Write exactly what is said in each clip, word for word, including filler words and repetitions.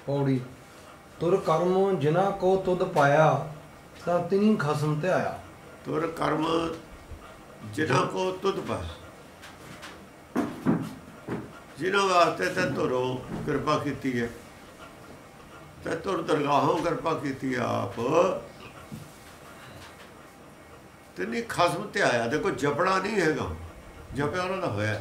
पौड़ी तुर कर्म जिना को तुद पाया ता तिनी खसम ते आया। तुर कर्म जिना को तुद पाया, जिन्हों वास्ते ते तुरों कृपा की है, ते तुर दरगाहों कृपा की आप, तिनी खसम ते आया। देखो जपड़ा नहीं हैगा, जपया उन्होंने होया,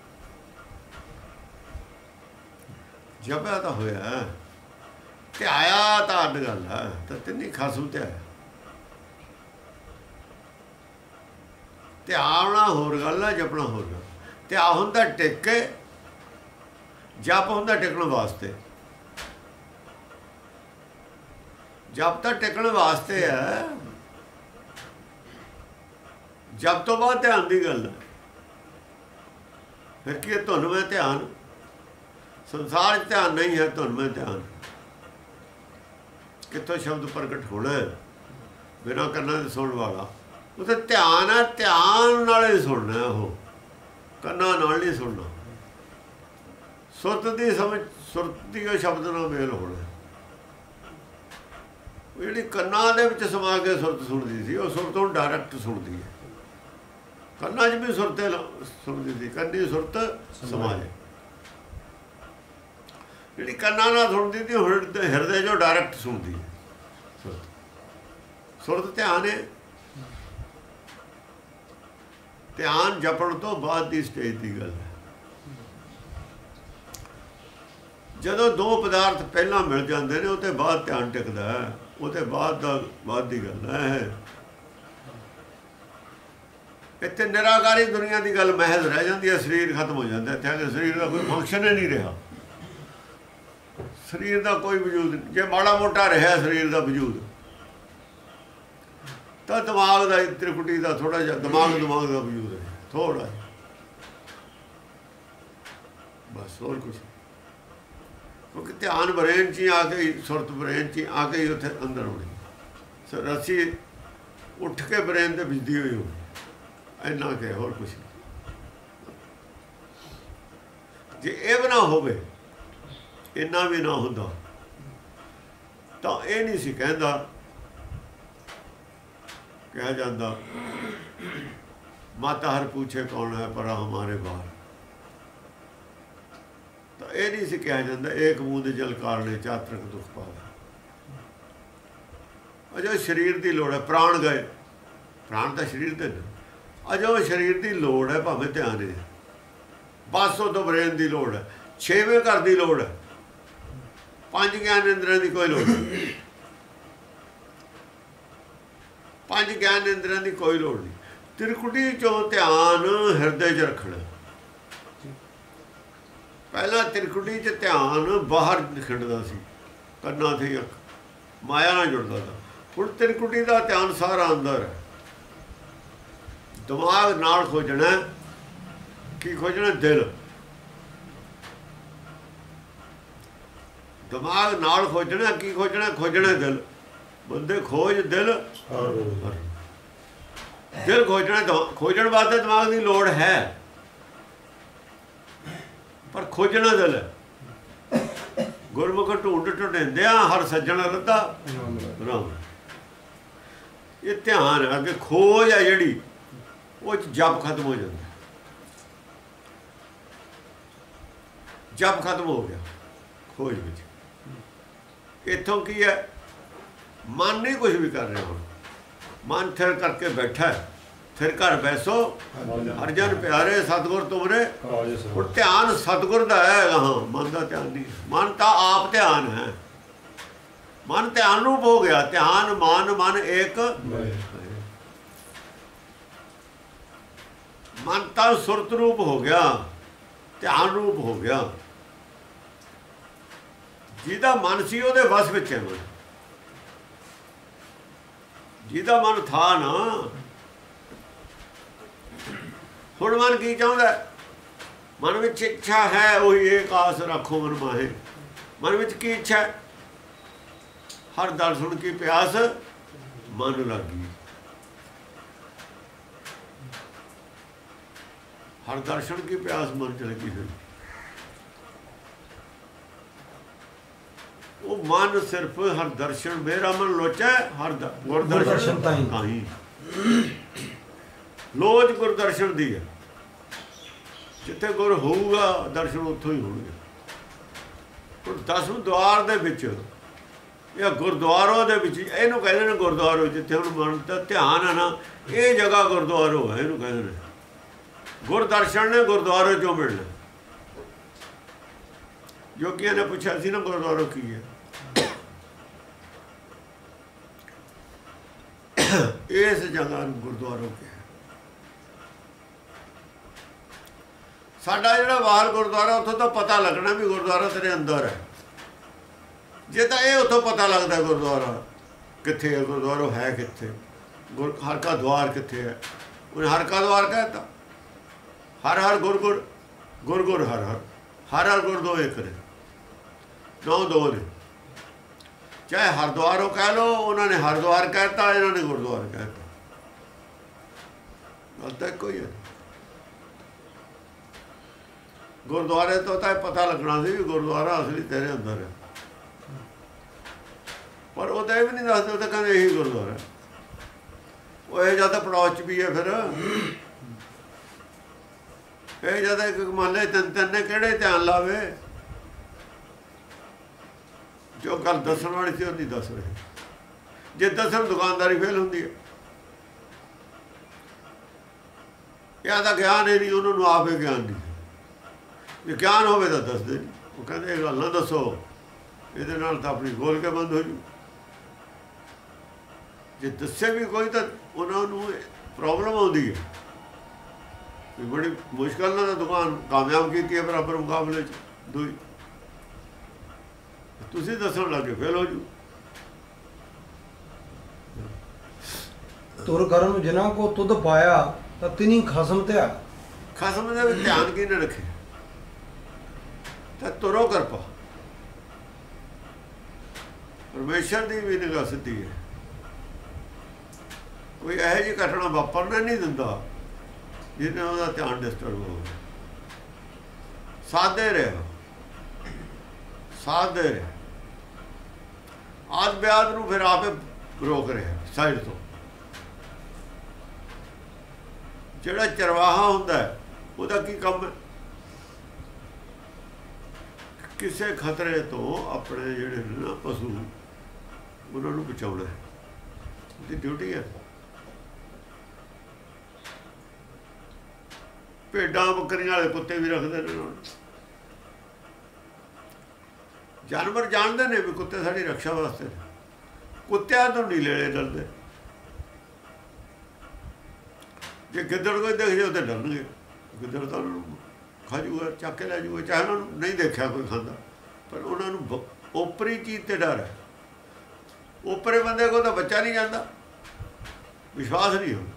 जपया तो होया ते आया तो अड गल है। तो तिनी खसम ते आया, ते आना होर गल है, जपना होर गल। ते आ हुंदा टिक, जप हुंदा टिकण वास्ते, जप तो टिकण वास्ते है, जप तो बाद ध्यान की गल है। फिर की धुन में ध्यान, संसार च ध्यान नहीं है, धुन में ध्यान। कितों शब्द प्रगट होना है बिना कन्ना दे सुनने वाला, उसे ध्यान है, ध्यान नाल ही सुनना है, वो कन्ना नाल नहीं सुनना। सुरत की समझ, सुरत की शब्द नाल मेल होना। जी कन्ना दे विच समा के सुरत सुनती थी, वो सुरत हूँ डायरैक्ट सुनती है। कन्ना च भी सुरते सुनती थी, कन्नी सुरत समाए। जी कन्ना ना सुनती थी, हृदय जो डायरैक्ट सुनती है सुरत। सुरत ध्यान है, ध्यान जपण तो बाद की स्टेज की गल है। जदों दो पदार्थ पहला मिल जाते हैं, उसके बाद ध्यान टिकता है, उसके बाद बाद की गल है। इतने निराकारी दुनिया की गल महज रह जाती है, शरीर खत्म हो जाता है। इतने शरीर का कोई फंक्शन ही नहीं रहा, शरीर का कोई वजूद नहीं। जे माड़ा मोटा रहा शरीर का वजूद, तो दिमाग का त्रिकुटी का थोड़ा जहा दिमाग दिमाग का वजूद है, थोड़ा बस, और कुछ। क्योंकि ध्यान ब्रेन च ही आके ही, सुरत ब्रेन च ही आके ही उत्थे अंदर होनी, रस्सी उठ के ब्रेन से बिजदी हुई होनी, इन्ना के होर कुछ नहीं। जे ये भी ना होवे, इन्ना भी ना होंदा, तो ये नहीं सी कहंदा, कहा जाता माता हर पूछे कौन है परा हमारे बाहर। तो ये नहीं सी कहा जाता एक बूंद जल कारणे चातरक दुख पावे। अजो शरीर की लोड़ है, प्राण गए, प्राण तो शरीर दे, अजो शरीर की लोड़ है, भावें ध्यान है, बस उतो ब्रेन की लोड़ है, छेवें घर की लोड़ है, पांच ज्ञान इंद्रियों की कोई लोड़ नहीं, पांच ज्ञान इंद्रियों की कोई लोड़ नहीं। त्रिकुटी चों ध्यान हृदय च रखना। पहला त्रिकुटी च ध्यान बाहर खिंडदा सी, कन्ना थी अख, माया नाल जुड़दा था। हुण त्रिकुटी का ध्यान सारा अंदर है, दिमाग नाल खोजना, की खोजना दिल, दिमाग नाल खोजना, की खोजना, खोजना दिल। बंदे खोज दिल, दिल खोजना, खोजण वास्ते दिमाग की लोड़ है, पर खोजना दिल है। गुरमुख ढूंढ ढूंढिंदिया हर सज्जण रता राम। ये ध्यान है, अगे खोज है जिहड़ी, वो जप खत्म हो जाता, जप खत्म हो गया खोज में। इत्थों की है, मन नहीं कुछ भी कर रहे हो, मन थिर करके बैठा है, थिर कर बैसो हरजन प्यारे सतगुर तुमरे। और ध्यान सतगुर का है, हाँ मन का ध्यान नहीं, मन तो आप ध्यान है, मन ध्यान रूप हो गया। ध्यान मान मन एक, मन तो सुरत रूप हो गया, ध्यान रूप हो गया। जिहदा मन सी उहदे वस विच है मन, जिहदा मन था ना। हुण मन की चाहुंदा, मन विच इच्छा है, वही एक आस रखो मन माहे। मन विच की इच्छा है, हर दर्शन की प्यास मन लगी, हर दर्शन की प्यास मन च लगी हुई। वो मन सिर्फ हर दर्शन मेरा मन लोचा हर गुरदर्शन ताही लोच गुरदर्शन दी है जिथे गुर होऊगा दर्शन उत्थों ही होणगे पर दसवें द्वार दे विच या गुरद्वारों दे विच इहनूं कहंदे ने गुरद्वारो जिथे हुण मन दा ध्यान है ना ये जगह गुरद्वारो है इहनूं कहंदे ने गुरदर्शन ने गुरद्वारे चों मिलना जोगियां ने पूछा सी ना गुरद्वारो की है इस जगह गुरद्वारो क्या साडा जिहड़ा बाहर गुरद्वारा उत्थों तो पता लगना भी गुरद्वारा तेरे अंदर है जे तो ये उत्थों पता लगता गुरद्वारा कित्थे है गुरद्वारा है कित्थे गुर हर का द्वार कित्थे है उन्हें हर का द्वार कहता हर हर गुर गुर गुर गुर हर हर हर हर गुर दो एक ने नौ दो ने चाहे हरद्वार कह लो उन्होंने हरद्वार कहता इन्होंने गुरद्वार कहता गल तो कोई है गुरद्वारे तो तो पता लगना सी भी गुरद्वारा असली तेरे अंदर है पर वो तो यह भी नहीं दसते तो कहते यही गुरद्वारा वो यह ज्यादा पड़ोस भी है फिर ये ज्यादा एक महल्ले तीन तीन ने किहड़े ध्यान लावे जो गल दसन वाली थी नहीं दस रहे जे दसन दुकानदारी फेल होंगी है या तो ज्ञान है नहीं उन्होंने आप ही ज्ञान नहीं जे ज्ञान हो तो दसते नहीं वो कहते ये गल ना दसो ये तो अपनी बोल के बंद हो जू जे दसे भी कोई तो उन्होंने प्रॉब्लम आती है बड़ी मुश्किल ना दुकान कामयाब की है बराबर मुकाबले दुई तुसी दसन लगे फेल हो जू तुर कर्म जिन्हां को तुद पाया तो तिनी खसम ते खसम दे ध्यान की न रखे तो तुरो कर पा परमेश्वर की भी निगाह सीधी है कोई यह जी घटना वापरने नहीं दिता जिन्हें उसका ध्यान डिस्टर्ब हो साधे रहे साधे रहे आद ब्याद नूं फिर आपे रोक रहे साइड तो जिहड़ा चरवाहा हुंदा है उसका की काम है किसी खतरे तो अपने जिहड़े ना पशु उन्होंने बचाउणा है उसकी ड्यूटी है भेडां बकरियां वाले कुत्ते भी रखते हैं जानवर जानते हैं भी कुत्ते साड़ी रक्षा वास्ते कुत्तियां तो नहीं लेने डरते जे गिद्दड़ कोई देख जाए तो डरनगे गिद्दड़ तो खा जूगा चक के लै जूगा चाहे उन्होंने नहीं देखा कोई खांदा पर उन्होंने ओपरी चीज़ ते डर है ओपरे बंदे को तो बच्चा नहीं जाता विश्वास नहीं हो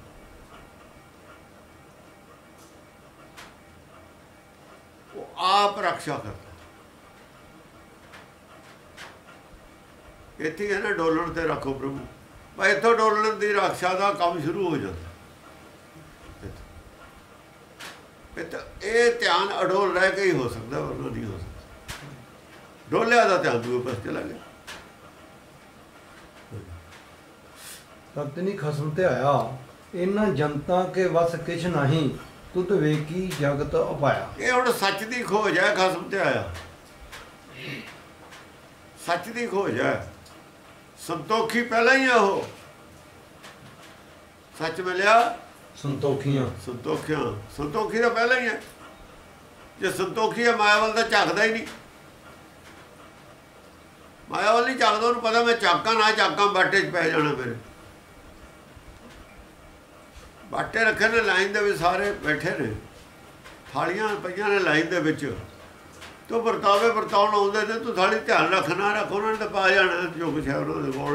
वो आप रक्षा करता इत्थे है ना डोलन ते रखो प्रभु भाई इतों डोलन की रक्षा का काम शुरू हो जाता ये ध्यान अडोल रह के ही हो सकता वरना नहीं हो सकता डोलिया का ध्यान दूए पास चला गया तब तिनी खसम ते आया इन्हां जनता के वस किछ नहीं तुद वेकी जगत अपाया ये हुण सच की खोज है खसम ते आया सच की खोज है संतोखी पहला ही है वो सच मिलिया संतोखियां संतोखियां संतोखी तो पहला ही है जे संतोखी है माया वाल तो झाकदा ही नहीं माया वाल नहीं झाकदा उन्हें पता मैं झाका ना झाका बाटे च पै जाना मेरे बाटे रखे ने लाइन दे सारे बैठे ने थालियां पईयां ने लाइन दे विच तो वरतावे वरताउण आउंदे ने तूं थाली ध्यान रखना रख उन्होंने तो पा जाना जो कुछ है उन्होंने कोल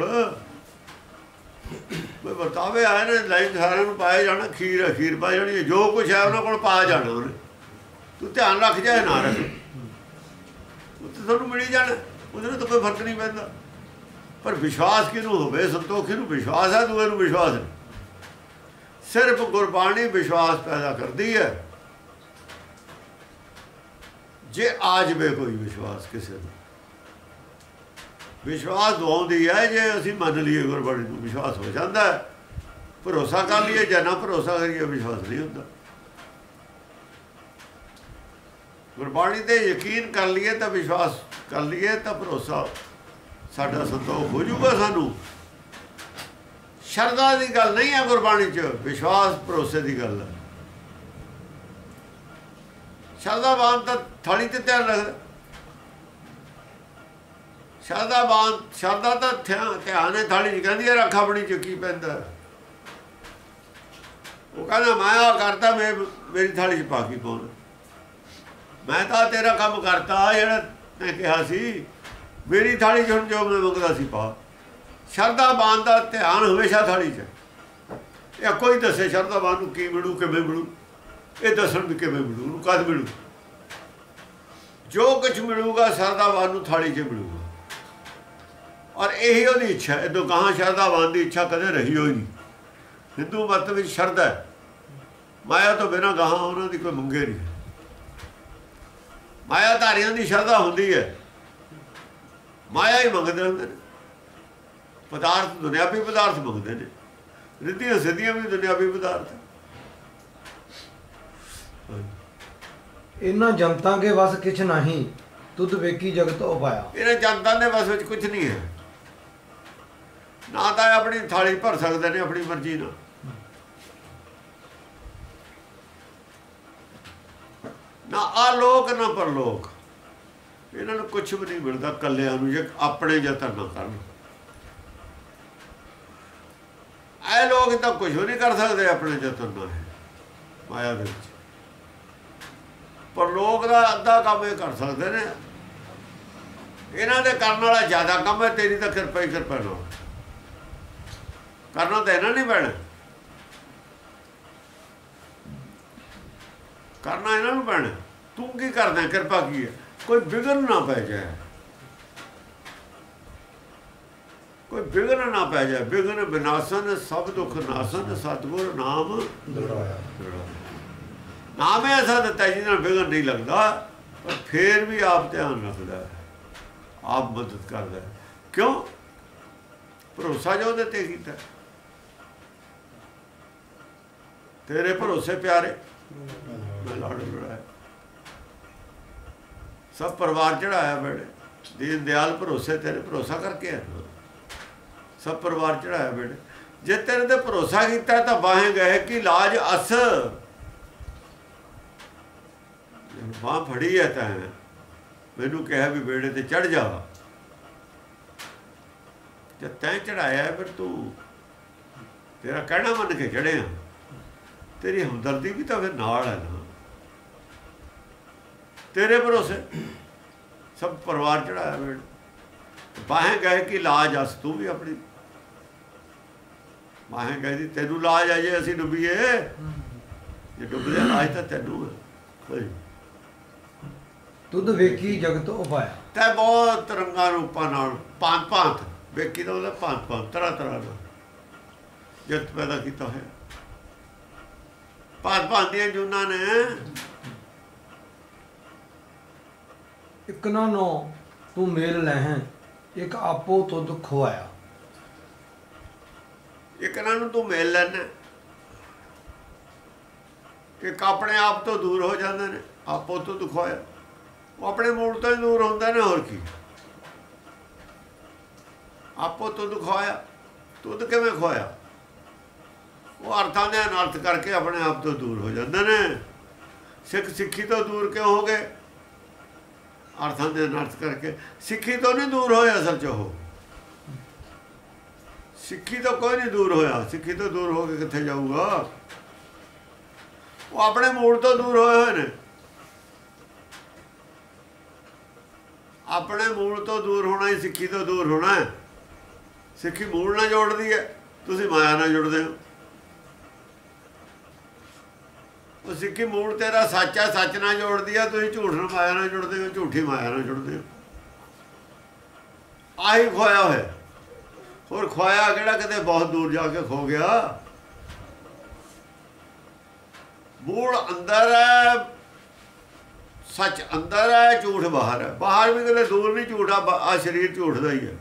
भाई वरतावे आए ने लाइन सारे पाया जाना खीर है खीर पा जानी जो कुछ है उन्होंने को पा जाना उन्हें तू ध्यान रख जाए ना रख उत्ते तुहानूं मिली जाना उहदे तो कोई फर्क नहीं पैंदा पर विश्वास किहनूं होवे संतोखी नूं विश्वास है दूए नूं विश्वास नहीं सिर्फ गुरबाणी विश्वास पैदा करती है जे आ जाए कोई विश्वास किसी को विश्वास दवाउंदी है जे असीं मन लीए गुरबाणी नूं विश्वास हो जाता है। भरोसा कर लीए जे ना भरोसा करिए विश्वास नहीं होता। गुरबाणी ते यकीन कर लीए तो विश्वास कर लीए तो भरोसा साडा संतोख हो जूगा। सानू शरदा की गल नहीं है गुरबाणी च, विश्वास भरोसे की गल है। शरदावान तो थाली ते ध्यान रखदा, शरदावान शरदा तो ध्यान है थाली च, कहती है रख अपनी च की पैंदा। वो कहना मैं आ करता मैं मेरी थाली च पा की पाउणा, मैं तो तेरा काम करता जिहड़ा मैं कहा सी, मेरी थाली च हुण जो मैं मंगदा सी पा। शरदावान का ध्यान हमेशा थाली च। या कोई दसे शरदावान नूं की मिलू किवें मिलू, ये दसन भी किवें मिलू, कद मिलू। जो कुछ मिलूगा शरदावान नूं थाली च मिलूगा। और यही उसकी इच्छा है। इदों कहाँ शरदावान की इच्छा कदे रही हो नहीं। हिंदू मत में शरदा है, माया तो बिना गाहां उन्हों की कोई मंगे नहीं। मायाधारियों की शरदा होंदी है, माया ही मंगते होंगे ने, पदार्थ दुनियावी पदार्थ मंगते हैं, रिद्धियां सिद्धियां भी दुनियावी पदार्थ। इन्हां जनता के वस किछ नहीं, तुद वेकी जगत उपाया। इन्हें जनता के वस में कुछ नहीं है। ना तो अपनी थाली भर सकते हैं अपनी मर्जी ना, ना आलोक ना परलोक। इन्होंने कुछ भी नहीं मिलता कलिया जे अपने यतन ना करन। ऐ लोग तो कुछ भी नहीं कर सकते अपने यतन ना है माया दे विच। परलोक का अद्धा काम ये कर सकते हैं। इन्हों के करने वाला ज्यादा काम है, तेरी तो कृपा ही कृपा ना करना तो इन्होंने नहीं पैना, करना इन्होंने पैना। तू की करना, कृपा की है, कोई विघ्न ना पै जाए, कोई विघ्न ना पै जाए। विघ्न विनाशन सब दुख नाशन, सतगुर नाम दृढ़ाया। नाम ही ऐसा दिता है जिन्हें विघ्न नहीं लगता, पर फिर भी आप ध्यान रखता है, आप मदद करता है। क्यों? भरोसा जो उहदे कीता, तेरे भरोसे प्यारे मैं लाड़ लड़ाया। सब परिवार चढ़ाया बेड़े, दीन दयाल भरोसे तेरे भरोसा करके है। सब परिवार चढ़ाया बेड़े। जे तेरे ते भरोसा किया तो बाहें गए कि लाज अस। बांह फड़ी है तैं, मैनू कहा भी बेड़े ते चढ़ जा। जब तैं चढ़ाया है फिर तू तेरा कहना मन के चढ़े, तेरी हमदर्दी भी तो फिर नाल है ना। तेरे भरोसे सब परिवार चढ़ाया बेड़े, बाहें गए कि लाज अस। तू भी अपनी बाहें गए थी, तेनू लाज है जे असी डुबीए, जे डुबदे लाज तो तेनू है। तुद वेकी जगत उपाया। तै बहुत रंगा रूपां नाल भांत भांत, वेकी तो मतलब भांत भांत तरह तरह का जगत पैदा किया है। भांत भांत दियां जूनां ने इक ना नो तू मेल लहं, एक आपो तुद खोआया। एक ना नूं तू मेल लैना, एक अपने आप तो दूर हो जाते हैं। आपो तो दुखवाया, वो अपने मूल तो ही दूर होंगे ने, होर की। आपो तो दुखवाया, तुद किवें खोया? वो अर्थां दे अनर्थ करके अपने आप तो दूर हो जाते हैं। सिख सिक्खी तो दूर क्यों हो गए? अर्थां दे अनर्थ करके। सिक्खी तो नहीं दूर होए असल च, हो सिक्खी तो कोई नहीं दूर होया। सिक्खी तो दूर हो के कित्थे जाऊगा? वो अपने मूल तो दूर होए हुए ने। अपने मूल तो दूर होना ही सिक्खी तो दूर होना है। सिक्खी मूल ना जोड़ती है, तुसीं माया ना जुड़ते हो। वो सिक्खी मूल तेरा सच है, सच ना जोड़ती है, तुसीं झूठ ना माया ना जुड़ते हो, झूठी माया ना जुड़ते हो। आही खोया है। और खोया किहड़ा किते बहुत दूर जाके खो गया। मूल अंदर है, सच अंदर है, झूठ बाहर है। बाहर भी कदे दूर नहीं झूठ आ, आ शरीर झूठ का ही है।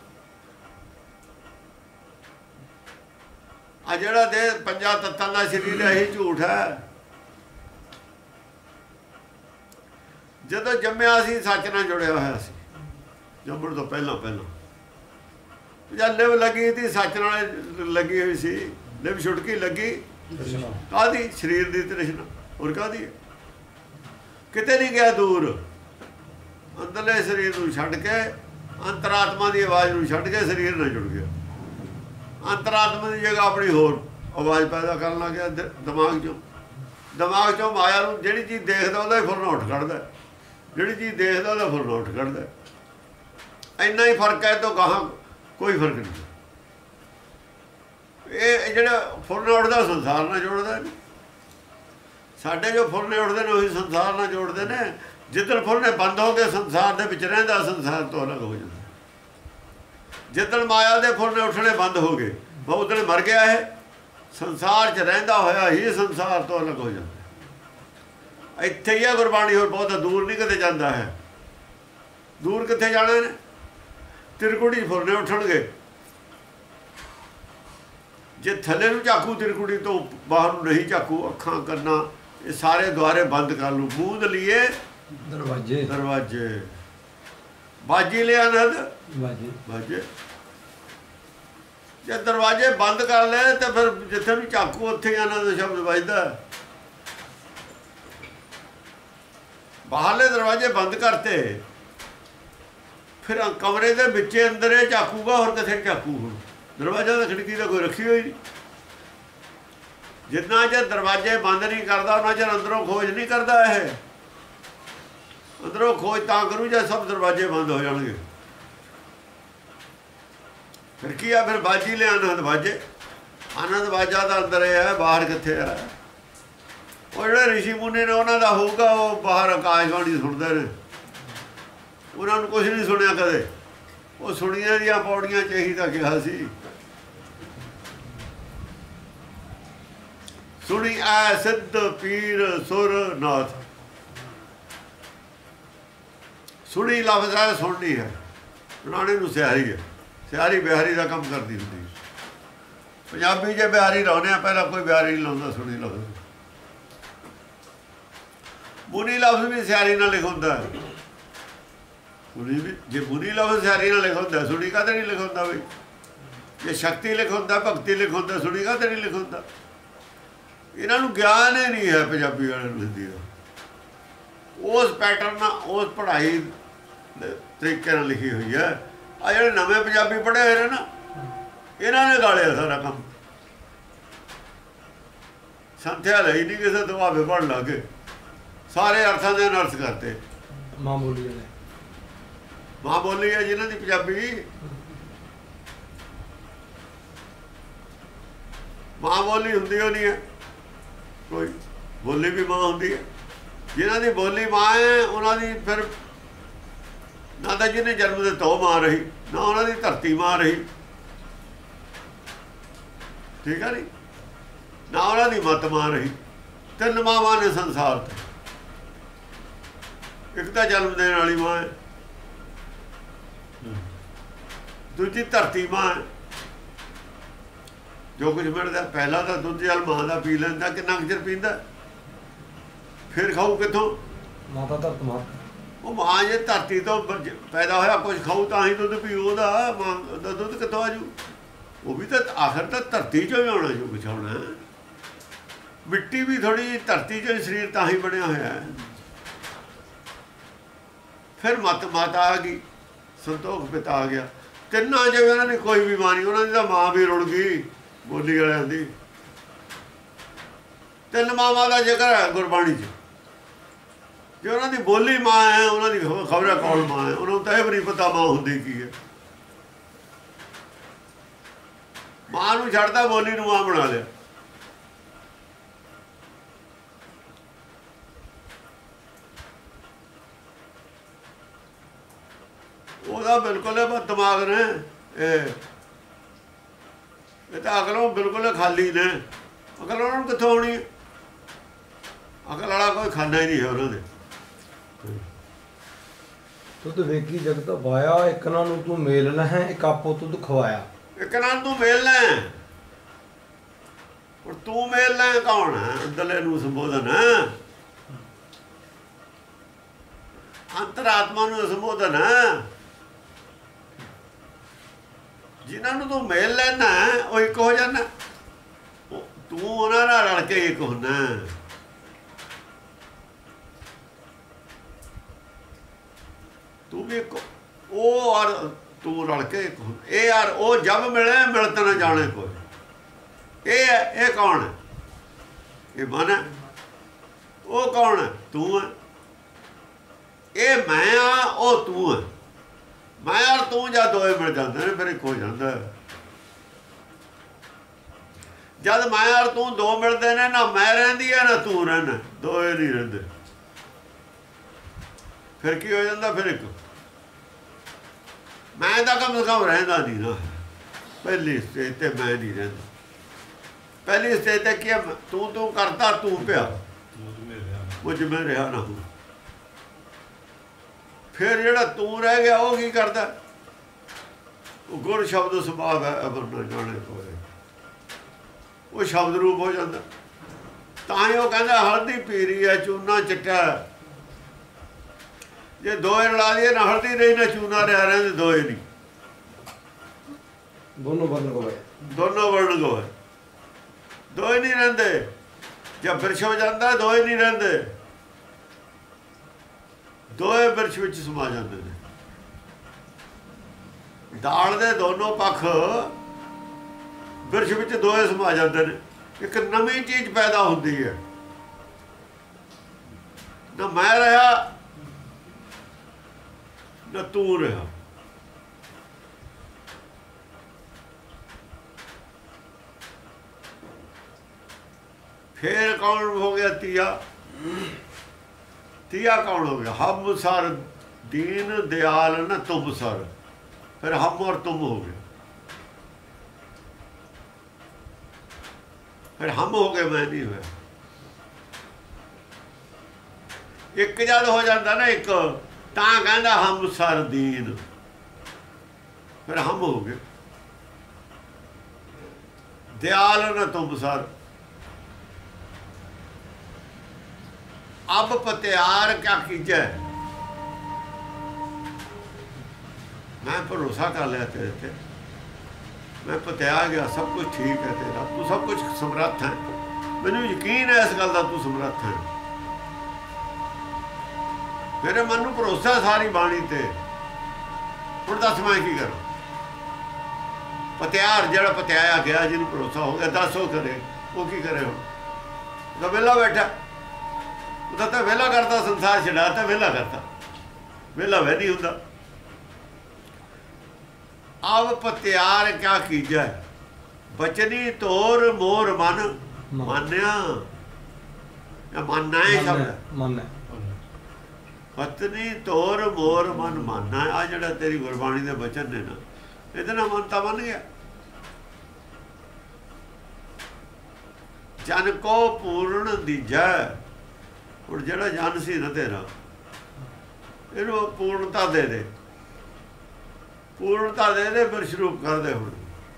आ जिहड़ा दे पंजा तत्तां दा शरीर है, यही झूठ है। जदों जम्मिया सी सच नाल जुड़िया होया सी, जम्मण तो पहला पहला जब लिव लगी थी सच नाल लगी हुई सी। लिव छुटकी लगी काहदी? शरीर दी तृष्णा, और काहदी? किते नहीं गया दूर। अंदरले शरीर नूं छड्ड के अंतरात्मा की आवाज़ नूं छड्ड के शरीर नाल जुड़ गया। अंतरात्मा की जगह अपनी होर आवाज़ पैदा करन लग गया दिमाग चों। दिमाग चों माया नूं जिहड़ी चीज़ देखदा ਉਹਦਾ फुरना उठ कढदा, जिहड़ी चीज़ देखदा ਉਹਦਾ फुरना उठ कढदा। ਇੰਨਾ ही फर्क है, तो गाहां कोई फर्क नहीं। ये ਜਿਹੜਾ फुरना उठदा संसार नाल जोड़दा नहीं। साढ़े जो फुरने उठते हैं वही संसार नाल जोड़ते हैं। जिदन फुरने बंद हो गए संसार दे विच रहिंदा, संसार तो अलग हो जाता। जिदन माया दे फुरने उठने बंद हो गए वो उदन मर गया है। संसार च रहिंदा होया ही संसार तो अलग हो जाता। इत्थे ही है गुरबाणी, होर बहुत दूर नहीं कदे जाता है। दूर कित्थे जाना ने? त्रिकुटी फुरने उठणगे। जे थले नूं झाकू त्रिकुटी तो बाहर नूं नहीं झाकू। अखां कन्ना ये सारे द्वारे बंद कर लूँ। बूंद लिए दरवाजे दरवाजे, बाजी लिया नद बाजे बाजे। जे दरवाजे बंद कर ले तो फिर जिथे भी झाकू उत्थे आनंद शब्द बजदा। बाहरले दरवाजे बंद करते, फिर कमरे दे विचे अंदर झाकूगा, और किथे झाकू? हुण दरवाजा तो खिड़की तो कोई रखी हुई नहीं। जितना चर दरवाजे बंद नहीं करता उन्ना चर अंदरों खोज नहीं करता है। अंदरों खोज तां करूँ जब सब दरवाजे बंद हो जाएंगे। फिर की है? फिर बाजी ले आनंद बाजे। आनंद बाजा तो अंदर है, बाहर कित्थे है? वो जिहड़े ऋषि मुनि ने उन्हों का होगा, वो बाहर आकाशवाणी सुनते हैं। उन्होंने कुछ नहीं सुनिया कदे। वो सुनिया दियां पौड़ियां चाहिए तो कहा सी। सुनी ऐ सिद्ध पीर सुर नाथ। सुनी लफ्ज़ है, सुननी है। बनाने नूं सियारी है। सियारी बिहारी का काम करती होंगी। पंजाबी जे बिहारी लाने पहला कोई बिहारी नहीं लाता सुनी लफ्ज़। मुनी लफ्ज़ भी सियारी नाल लिखा है। मुनी भी जे मुनी लफ्ज़ सियारी नाल लिखा, सुनी का नहीं लिखा बई। जे शक्ति लिखा, भगती लिखा, सुनी का नहीं लिखा। इन्हों ज्ञान ही नहीं है पंजाबी वाले हिंदी का। उस पैटर्न उस पढ़ाई तरीके लिखी हुई है। आ जो नवे पंजाबी पढ़े हुए ना, इन्होंने गालिया सारा काम। संथ्या ली नहीं, किसी दुआबे पढ़ ला के सारे अर्थों के अनर्थ करते। मां बोली है, मां बोली है जिन्हों की पंजाबी। मां बोली होंगी नहीं है कोई, बोली भी मां होंगी है। जिन्हों की बोली मां है उन्होंने फिर ना तो जिन्हें जन्म दिता वो मां रही, ना उन्होंने धरती मां रही। ठीक है नहीं, ना उन्होंने मत मां रही। तीन मावां ने संसार ते। एक तो जन्म देने वाली मां है, दूजी धरती मां है। जो कुछ मिलता पहला तो दुध जल मां का पी लेंदा, कितना चर पींदा, फिर खाऊ कितों? माता धरत माता। वो मां जे धरती तो पैदा होया कुछ खाऊ तो ही दुध पीओ। मां का दुध कितों आजू? वो भी तो आखिर तो धरती चो ही आना जो कुछ आना है। मिट्टी भी थोड़ी धरती चो शरीर ता ही बनया होया है। फिर मत माता आ गई, संतोख पिता आ गया। तिना जो उन्होंने कोई भी मां नहीं, उन्होंने तो मां भी रुड़ गई बोली वालियां दी। तीन मावां का जिक्र है गुरबाणी च। जो उन्होंने बोली मां है, उन्होंने खबर है कौन मां है, उन्होंने तो यह भी नहीं पता मां होंदी की है। मां नूं छड्डदा बोली नूं मां बना लिया। ਉਹਦਾ बिल्कुल दिमाग ने ये तो अकलों बिल्कुल खाली ने। अकल उन्होंने कितों आनी है? अकल वाला कोई खाना ही नहीं है उन्होंने। ਤੁਧ ਵੇਖੀ ਜਗਤ ਵਾਇਆ, ਇੱਕ ਨਾ ਨੂੰ ਤੂੰ ਮੇਲ ਲਹੈਂ, ਇੱਕ ਆਪੋ ਤੁਧ ਖਵਾਇਆ। ਇੱਕ ਨਾਲ ਤੂੰ ਮੇਲ ਲੈ, ਹੁਣ ਤੂੰ ਮੇਲ ਲੈ ਕੌਣ ਹੈ? ਅੰਦਰਲੇ ਨੂੰ ਸੰਬੋਧਨ ਹੈ, ਅੰਤਰਾਤਮਾ ਨੂੰ ਸੰਬੋਧਨ ਹੈ। ਜਿਨ੍ਹਾਂ ਨੂੰ ਤੂੰ ਮੇਲ ਲੈਣਾ ਉਹ ਇੱਕ ਹੋ ਜਾਣਾ, ਤੂੰ ਉਹਨਾਂ ਨਾਲ ਰਲ ਕੇ ਇੱਕ ਹੋਣਾ। ਤੂੰ ਵੀ ਇੱਕ, ਉਹ ਔਰ ਤੂੰ ਰਲ ਕੇ ਇੱਕ ਹੋ। ਇਹ ਯਾਰ ਉਹ ਜਬ ਮਿਲੇ ਮਿਲਤ ਨਾ ਜਾਣੇ ਕੋਈ। ਇਹ ਹੈ, ਇਹ ਕੌਣ ਹੈ? ਇਹ ਮਨ ਹੈ। ਉਹ ਕੌਣ ਹੈ? ਤੂੰ ਹੈ। ਇਹ ਮੈਂ ਆ, ਉਹ ਤੂੰ ਹੈ। ਮੈਂ ਔਰ ਤੂੰ ਜਦ ਦੋਏ ਮਿਲ ਜਾਂਦੇ ਨੇ ਫਿਰ ਇੱਕ ਹੋ ਜਾਂਦਾ। ਜਦ ਮੈਂ ਔਰ ਤੂੰ ਦੋ ਮਿਲਦੇ ਨੇ, ਨਾ ਮੈਂ ਰਹਿੰਦੀ ਹੈ ਨਾ ਤੂੰ ਰਹਿਣਾ, ਦੋਏ ਨਹੀਂ ਰਹਿੰਦੇ। ਫਿਰ ਕੀ ਹੋ ਜਾਂਦਾ? ਫਿਰ ਇੱਕ ਮੈਂ ਤਾਂ ਕਮ ਸੇ ਕਮ ਰਹਿੰਦਾ ਨਹੀਂ ਨਾ। ਪਹਿਲੀ ਸਟੇਜ ਤੇ ਮੈਂ ਨਹੀਂ ਰਹਿੰਦਾ। ਪਹਿਲੀ ਸਟੇਜ ਤੇ ਕੀ ਤੂੰ ਤੂੰ ਕਰਦਾ, ਤੂੰ ਪਿਆ, ਮੁਝ ਮੈਂ ਰਿਹਾ ਨਾ ਹੂੰ। ਫਿਰ ਜਿਹੜਾ ਤੂੰ ਰਹਿ ਗਿਆ ਉਹ ਕੀ ਕਰਦਾ? ਉਹ ਗੁਰ ਸ਼ਬਦ ਸੁਭਾਵ ਹੈ ਅਮਰ ਨਾ ਜਾਣੇ ਕੋਈ, ਉਹ ਸ਼ਬਦ ਰੂਪ ਹੋ ਜਾਂਦਾ। ਤਾਂ ਹੀ ਉਹ ਕਹਿੰਦਾ ਹਲਦੀ ਪੀਰੀ ਹੈ ਚੂਨਾ ਚਿੱਟਾ। ਜੇ ਦੋਏ ਰਲਾ ਲਈਏ ਨਾ ਹਲਦੀ ਰਹੀ ਨਾ ਚੂਨਾ ਰਿਹਾ, ਰਹਿੰਦੇ ਦੋਏ ਨਹੀਂ। ਦੋਨੋਂ ਵਰਨ ਗੋਏ, ਦੋਨੋਂ ਵਰਨ ਗੋਏ, ਦੋਏ ਨਹੀਂ ਰਹਿੰਦੇ। ਜਦ ਬਿਰਛ ਹੋ ਜਾਂਦਾ ਦੋਏ ਨਹੀਂ ਰਹਿੰਦੇ, ਦੋਏ ਬਿਰਛ ਵਿੱਚ ਸਮਾ ਜਾਂਦੇ ਨੇ। ਦਾਲ ਦੇ ਦੋਨੋਂ ਪੱਖ ਬਿਰਛ ਵਿੱਚ ਦੋਏ ਸਮਾ ਜਾਂਦੇ ਨੇ। ਇੱਕ ਨਵੀਂ ਚੀਜ਼ ਪੈਦਾ ਹੁੰਦੀ ਹੈ। ਨਾ ਮੈਂ ਰਿਹਾ ਨਾ ਤੂੰ ਰਿਹਾ। ਫੇਰ ਕੌਣ ਹੋ ਗਿਆ ਤੀਆ? ਤੀਆ ਕੌਣ ਹੋ ਗਿਆ? ਹਮ ਸਰ ਦੀਨ ਦਿਆਲ ਨਾ ਤੁਮ ਸਰ। ਫਿਰ ਹਮ ਔਰ ਤੁਮ ਹੋ ਗਏ। ਫਿਰ ਹਮ ਹੋ ਗਏ, ਮੈਂ ਨਹੀਂ ਹੋਇਆ। ਇੱਕ ਜਦ ਹੋ ਜਾਂਦਾ ਨਾ ਇੱਕ, ਤਾਂ ਕਹਿੰਦਾ ਹਮ ਸਰ ਦੀਨ। ਫਿਰ ਹਮ ਹੋ ਗਏ। ਦਿਆਲ ਨਾ ਤੁਮ ਸਰ। ਅਬ ਪਤਿਆਰ ਕਿਆ ਕੀਜੈ। ਮੈਂ ਭਰੋਸਾ ਕਰ ਲਿਆ ਤੇਰੇ ਤੇ, ਮੈਂ ਪਤਿਆ ਗਿਆ, ਸਭ ਕੁਝ ਠੀਕ ਹੈ ਤੇਰਾ, ਤੂੰ ਸਭ ਕੁਝ ਸਮਰੱਥ ਹੈ। ਮੈਨੂੰ ਯਕੀਨ ਹੈ ਇਸ ਗੱਲ ਦਾ, ਤੂੰ ਸਮਰੱਥ ਹੈ। ਮੇਰੇ ਮਨ ਨੂੰ ਭਰੋਸਾ ਸਾਰੀ ਬਾਣੀ ਤੇ। ਹੁਣ ਦੱਸ ਮੈਂ ਕੀ ਕਰਾਂ? ਪਤਿਆਰ ਜਿਹੜਾ ਪਤਿਆਇਆ ਗਿਆ, ਜਿਹਨੂੰ ਭਰੋਸਾ ਹੋ ਗਿਆ, ਦੱਸ ਉਹ ਕਰੇ। ਉਹ ਕੀ ਕਰੇ? ਹੁਣ ਉਹਦਾ ਵਿਹਲਾ ਬੈਠਾ, ਉਹਦਾ ਤਾਂ ਵਿਹਲਾ ਕਰਤਾ, ਸੰਸਾਰ ਛਡਾ ਤਾਂ ਵਿਹਲਾ ਕਰਤਾ। ਵਿਹਲਾ ਵੈ ਨਹੀਂ ਹੁੰਦਾ। ਅਬ ਪਤਿਆਰ ਕਿਆ ਕੀਜੈ, ਬਚਨੀ ਤੋਰ ਮੋਰ ਮਨ ਮਾਨਿਆ। ਮੰਨਣਾ ਹੈ ਸ਼ਬਦ, ਮੰਨਣਾ। ਪਤਨੀ ਤੋਰ ਮੋਰ ਮਨ ਮਾਨਾ। ਆ ਜਿਹੜਾ ਤੇਰੀ ਗੁਰਬਾਣੀ ਦੇ ਬਚਨ ਨੇ ਨਾ, ਇਹਦੇ ਨਾਲ ਮਨ ਤਾਂ ਮੰਨ ਗਿਆ। ਜਨ ਕੋ ਪੂਰਨ ਦੀਜੈ। ਹੁਣ ਜਿਹੜਾ ਜਨ ਸੀ ਨਾ ਤੇਰਾ, ਇਹਨੂੰ ਪੂਰਨਤਾ ਦੇ ਦੇ, ਪੂਰਨਤਾ ਦੇ ਦੇ, ਫਿਰ ਸ਼ੁਰੂ ਕਰਦੇ। ਹੁਣ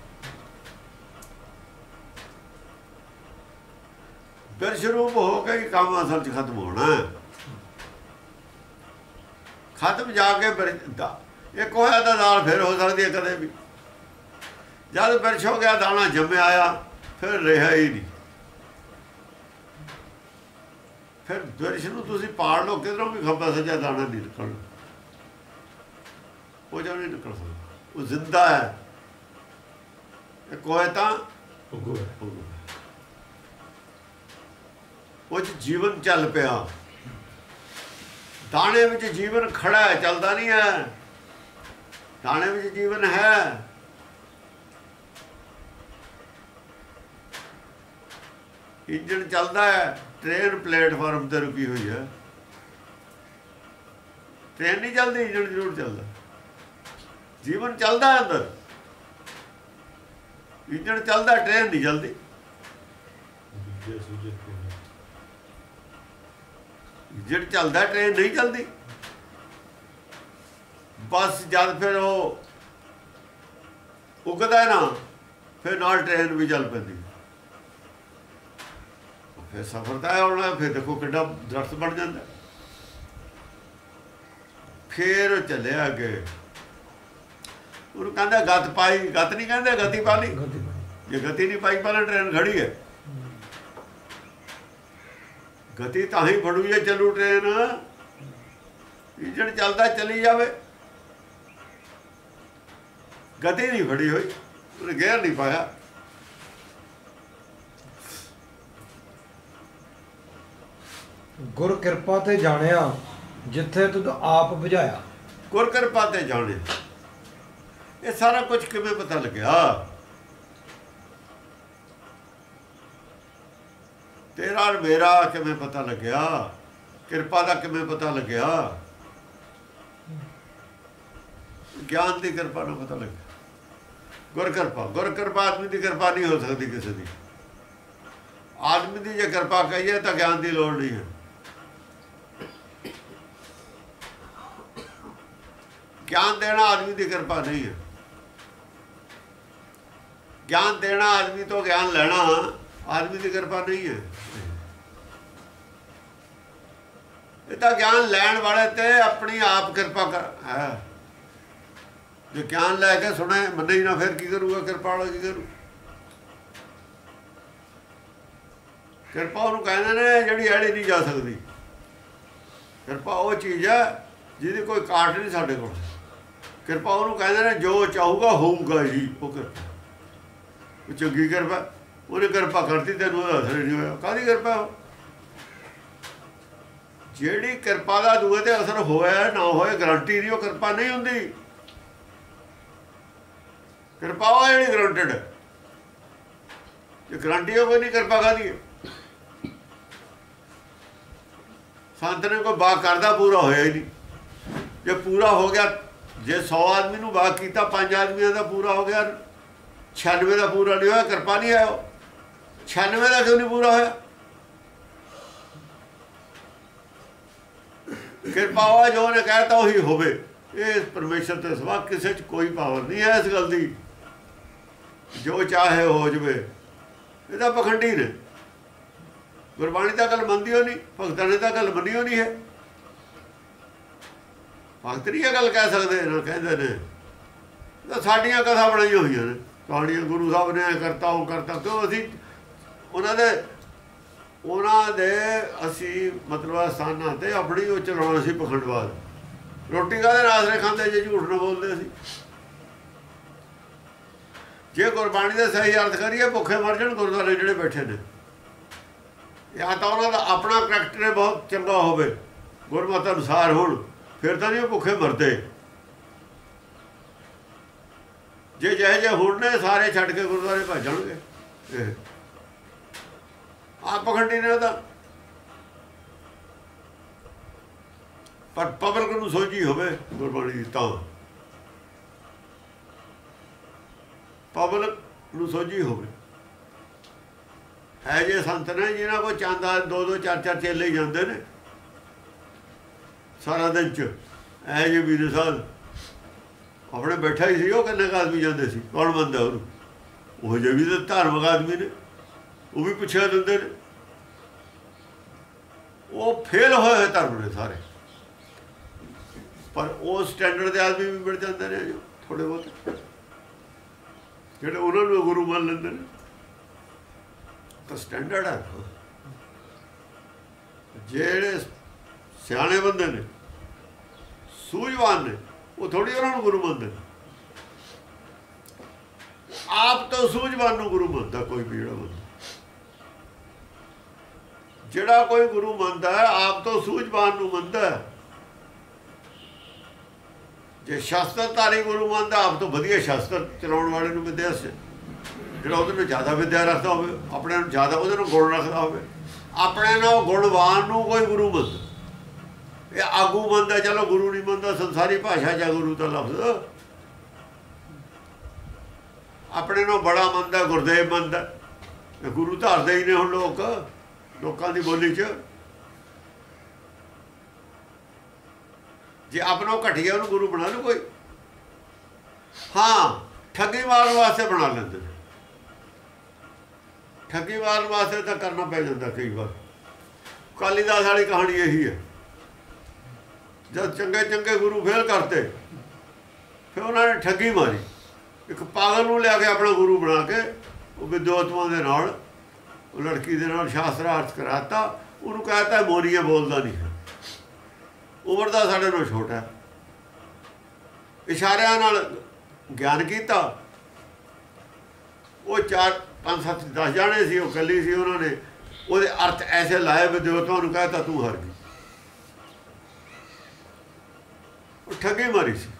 ਫਿਰ ਸ਼ੁਰੂ ਹੋ ਕੇ ਕੰਮ ਅਸਲ 'ਚ ਖਤਮ ਹੋਣਾ। ਖਤਮ ਜਾ ਕੇ ਇੱਕ ਹੋਇਆ ਤਾਂ ਦਾਲ ਫਿਰ ਹੋ ਸਕਦੀ ਹੈ ਕਦੇ ਵੀ। ਜਦ ਬਿਰਛ ਹੋ ਗਿਆ, ਦਾਣਾ ਜੰਮਿਆ ਆਇਆ, ਫਿਰ ਰਿਹਾ ਹੀ ਨਹੀਂ। ਫਿਰ ਬਿਰਛ ਨੂੰ ਤੁਸੀਂ ਪਾੜ ਲਓ, ਕਿਧਰੋਂ ਵੀ ਖੱਬਾ ਸੱਜਾ ਦਾਣਾ ਨਹੀਂ ਨਿਕਲਣਾ। ਉਹ ਜਾਂ ਨਹੀਂ ਨਿਕਲ ਸਕਦਾ, ਉਹ ਜ਼ਿੰਦਾ ਹੈ। ਇੱਕ ਹੋਇਆ ਤਾਂ ਉਹ 'ਚ ਜੀਵਨ ਚੱਲ ਪਿਆ। ਦਾਣੇ ਵਿੱਚ ਜੀਵਨ ਖੜਾ ਹੈ, ਚੱਲਦਾ ਨਹੀਂ ਹੈ। ਦਾਣੇ ਵਿੱਚ ਜੀਵਨ ਹੈ। ਇੰਜਣ ਚੱਲਦਾ ਹੈ, ਟ੍ਰੇਨ ਪਲੇਟਫਾਰਮ ਤੇ ਰੁਕੀ ਹੋਈ ਹੈ। ਟ੍ਰੇਨ ਨਹੀਂ ਚੱਲਦੀ, ਇੰਜਣ ਜ਼ਰੂਰ ਚੱਲਦਾ। ਜੀਵਨ ਚੱਲਦਾ ਅੰਦਰ, ਇੰਜਣ ਚੱਲਦਾ, ਟ੍ਰੇਨ ਨਹੀਂ ਚੱਲਦੀ। ਇੰਜਣ ਚੱਲਦਾ, ਟ੍ਰੇਨ ਨਹੀਂ ਚੱਲਦੀ। बस जद फिर वो उगदा है ना, फिर नाल ट्रेन भी चल पैंदी, फिर सफर तय होना। फिर देखो किड्डा दरख्त बन जाता। फिर चले अगे, उन्होंने कहते गत पाई, गत नहीं कहते गति पा ली। जे गति नहीं पाई पहले ट्रेन खड़ी है, गति तो ही फड़ू जे चलू ट्रेन, इंजन चलता चली जावे, गति नहीं फड़ी हुई, उन्हें गेयर नहीं पाया। गुर किरपा ते जानिया जिथे तुद आप बुझाया। गुर किरपा ते जाने, ये सारा कुछ किवें पता लग्या? तेरा और मेरा किवें पता लग्या? किरपा दा किवें पता लग्या? ज्ञान की किरपा ना पता लग्या। गुर किरपा, गुर किरपा आदमी की किरपा नहीं हो सकती किसी की। आदमी की जो किरपा कही तो ज्ञान की लोड़ नहीं है। ज्ञान देना आदमी की किरपा नहीं है। ज्ञान देना आदमी तो ज्ञान लेना आदमी की किरपा नहीं है। ये तो ज्ञान लैन वाले ते अपनी आप किरपा कर है। जो ज्ञान लैके सुने मने ही ना, फिर की करूँगा? किरपा वाला की करूँ? किरपा उन्होंने कहते ने जिहड़ी ऐड़ी नहीं जा सकती। किरपा वो चीज़ है जिहदी कोई काट नहीं साडे कोल। किरपा उन्होंने कहते ने जो चाहूगा होऊगा जी, वो किरपा। वो चंगी किरपा, उन्हें किरपा करती तेन असर नहीं होया। काहदी किरपा? जिहड़ी किरपा का दूए ते असर होया ना होए गारंटी नहीं, वो किरपा नहीं हुंदी। किरपा वो जिहड़ी गारंटेड है। जो गारंटी हो कोई नहीं, किरपा काहदी है? संत ने कोई बाग करदा पूरा होया ही नहीं। जे पूरा हो गया, जे सौ आदमी नूं बाग कीता, पांच आदमियों का पूरा हो गया, छियानवे का पूरा नहीं होया, किरपा नहीं है। छियानवे का क्यों नहीं पूरा होया? किरपा हुआ जो उन्हें कहता वही होवे। ये परमेश्वर के सिवा किसी कोई पावर नहीं है इस गल की। जो चाहे हो जाए, ये तो पखंडी ने। गुरबाणी तो गल मनती हो नहीं, भगतां ने तो गल मनी हो नहीं है। भगत नहीं गल कह सकते ना, कहते ने तो साड़ियाँ कथा बनाई हुई ने कहानियाँ। गुरु साहब ने करता वो करता, क्यों असी उन्होंने उन्होंने असी मतलब स्थानों से अपनी वो चलाना सी पखंडवाद। रोटी का आसरे खाते जे झूठ न बोलते असी। जे गुरबाणी का सही अर्थ करिए, भुखे मर जाण गुरुद्वारे जिहड़े बैठे ने। या तो उन्होंने अपना करैक्टर बहुत चंगा होवे, गुरमत अनुसार होण, फिर तो नहीं भुखे मरते। जे जहे जे हुण ने सारे छड्ड के गुरुद्वारे भज जाणगे। आप पखंडी ने तो, पर पब्लिक नूं सोझी होवे गुरबाणी दी, तां पब्लिक नूं सोझी होवे। है जे संत ने जिन्हां को चांदा दो दो चार चार चेले ही जांदे ने सारा दिन च। ऐ जे वीर साहब अपने बैठा ही सी, वो किन्ने क आदमी जाते सी, कौन मंनदा उहनूं? वो जे भी तो धार्मिक आदमी ने, वो भी पुछया दिंदे ने। वो फेल होए हुए धर्म ने सारे, पर वो स्टैंडर्ड के आदमी भी मिल जाते हैं जो थोड़े बहुत, जिहड़े उन्होंने गुरु मान लेंदे ने। तो स्टैंडर्ड है। जेड़े सियाणे बंदे ने, सूझवान ने, वो थोड़ी उन्होंने गुरु मानते। आप तो सूझवान नूं गुरु मानता कोई भी जिहड़ा बंदा, जिहड़ा कोई गुरु मानता है आप तो सूझवान नूं मानता है। जे शास्त्रधारी गुरु मानता आप तो वधिया शास्त्र चलाउण वाले नूं विद्या से, जिहड़ा उहदे नाल ज़्यादा विद्या रखदा होवे, अपने नाल ज़्यादा उहदे नाल गुण रखदा होवे, अपने नाल गुणवान नूं कोई गुरु मानदा। ये आगू मनता, चलो गुरु नहीं मनता, संसारी भाषा च गुरु का लफ्ज। अपने नो बड़ा मनता, गुरदेव मनता, गुरु धारते ही ने हुण लोग लोगों की बोली च। जे अपनों घटिया उन्होंने गुरु बना लो कोई। हाँ ठगी मारन वास्ते बना लेंगे, ठगी मारन वास्ते तो करना पै जाता कई बार। कालीदास वाली कहानी यही है, जब चंगे चंगे गुरु फेल करते फिर उन्होंने ठगी मारी। एक पागल नूं लिया के अपना गुरु बना के वो विद्वतों के नाल लड़की के नाल शास्त्रार्थ कराता, उन्होंने कहता है मोनीए बोलता नहीं है, उम्र का साढ़े नाल छोटा है। इशारियां नाल ज्ञान किया, वो चार पाँच सत्त दस जाने सी, वो कली सी, उन्होंने वो अर्थ ऐसे लाए विद्वतों ने कहता तू हार गई। ठगी मारी सी।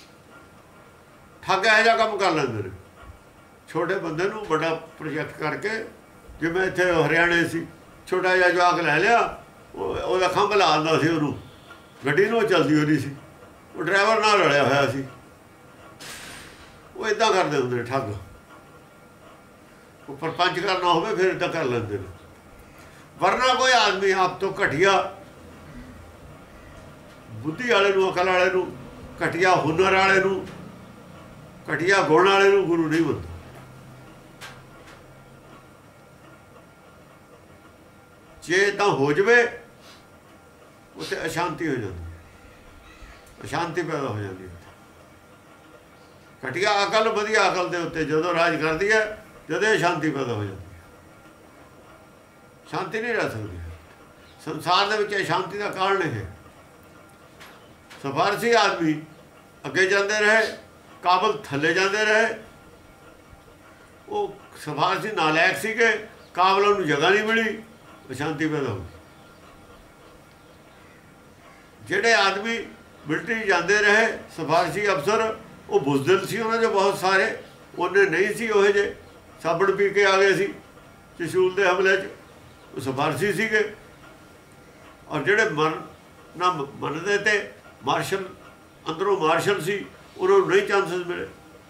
ठग यह काम कर लेंगे ने, छोटे बंदे नूं बड़ा प्रोजेक्ट करके, जिवें इत्थे हरियाणे सी छोटा जिहा जवाक लै लिया, वो खंभ ला दिंदा सी, उहनूं गड्डी नूं चलदी होनी सी, वो ड्राइवर नाल रलिया होया सी। वो इदां करदे हुंदे ठग, वो परपंच करना होवे फिर इदां कर लैंदे ने। वरना कोई आदमी आप तो घटिया बुद्धि वाले नूं, अकल वाले नूं, घटिया हुनर वाले नूं, घटिया गुण वाले नूं गुरु नहीं बनता। जे इदां हो जाए उत्थे अशांति हो जाती, अशांति पैदा हो जाती है। घटिया अकल वधिया अकल के उत्ते जदों राज करती है, जदों शांति पैदा हो जाती है। शांति नहीं रह सकती संसार के, शांति का कारण है। सिफारसी आदमी अगे जाते रहे, काबल थले जाते रहे, वो सिफारसी नालायक सीगे, काबलों को जगह नहीं मिली, अशांति पैदा हो गई। जेडे आदमी मिलटरी जाते रहे सिफारसी अफसर, वो बुजदिल सी, उन्होंने बहुत सारे, उन्हें नहीं सी वो जे साबण पी के आ गए सी चशूल के हमले च, वो सिफारसी सीगे। और जेडे मन ना मनते थे, मार्शल अंदरों मार्शल सी, उन्होंने नहीं चांसेस मिले,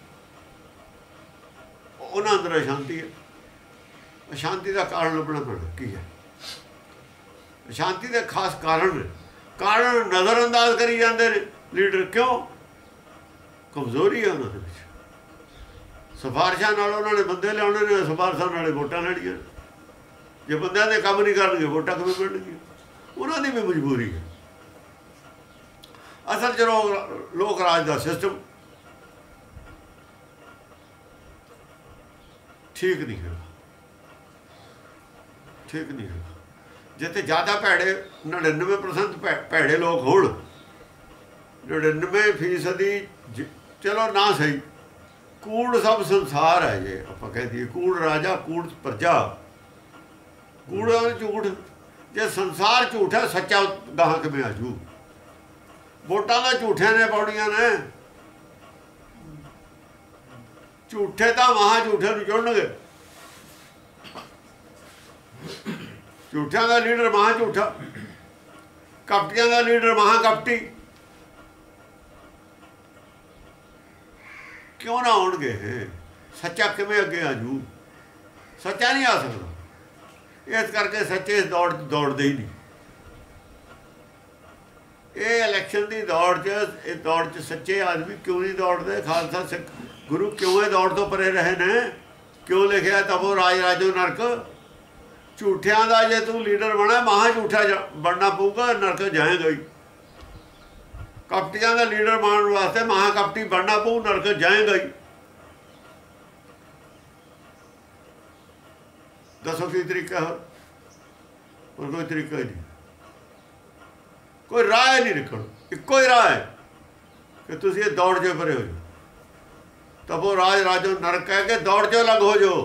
उन्होंने अंदर अशांति है। अशांति का कारण लभना पैना की है, अशांति के खास कारण ने, कारण नज़रअंदाज करी जाते हैं लीडर। क्यों? कमजोरी है उन्होंने। सिफारिशा नाल उन्होंने बंदे लिया ने, सिफारिशा नाल वोटां लैणियां। जे बंदियां दे काम नहीं करनगे वोटां किवें मिलणगीਆਂ? उन्होंने भी मजबूरी है। असल च लोक लोक राज का सिस्टम ठीक नहीं है, ठीक नहीं है। जिते ज़्यादा भैड़े नड़िनवे परसेंट भैड़े लोग हो, नड़िनवे फीसदी चलो ना सही, कूड़ सब संसार है। जे आप कह दिए कूड़ राजा कूड़ प्रजा, कूड़ झूठ। जे संसार झूठ है, सच्चा गाह किवें आजू? वोटां तां झूठियां ने पाउणियां ने, झूठे तां महा झूठे नूं चुणनगे। झूठियां दा लीडर महा झूठा, कपटियां दा लीडर महा कपटी। क्यों ना आउणगे? सच्चा किवें अगे आजू? सच्चा नहीं आ सकदा। इस करके सच्चे इस दौड़ दौड़ते ही नहीं। ये इलैक्शन की दौड़ च, इस दौड़ च सच्चे आदमी क्यों नहीं दौड़ते? खालसा सिख गुरु क्यों ये दौड़ तो परे रहे ने? क्यों लिखा तबो राज राजो नरक? झूठियां का जे तू लीडर बना, महा झूठा बनना पऊगा, नरक जाएगा ही। कपटियां का लीडर बनने वास्ते महा कपटी बनना पऊ, नरक जाएगा ही। दसो की तरीका है? और कोई तरीका ही नहीं, कोई राह नहीं निकल। इको ही राह है कि तुम ये दौड़ जो परे हो जाओ, तबो राज राजो नरक कह के दौड़ जो लग हो जाओ।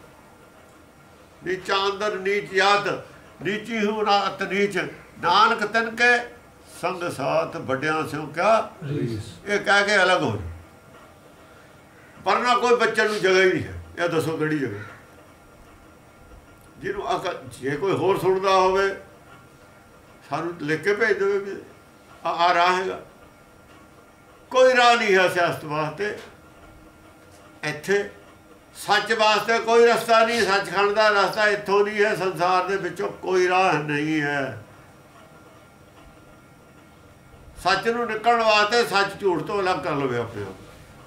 नीचा अंदर नीच जात, नीची हूँ नात नीच, नानक तन के संग साथ बड़िया से क्या ये कह के अलग हो जाओ। वरना कोई बच्चे को जगह ही नहीं है। यह दसो किहड़ी जगह? जिन्हों अकल जे कोई होर सुनता होवे सानू लिख के भेज दे भी आ, आ राह हैगा। कोई राह नहीं है सियासत वास्ते। इत्थे सच वास्ते कोई रास्ता नहीं, सचखंड का रास्ता इत्थों नहीं है। संसार के विचों कोई राह नहीं है। सच नूं निकलण वास्ते सच झूठ तो अलग कर लवे अपने आप।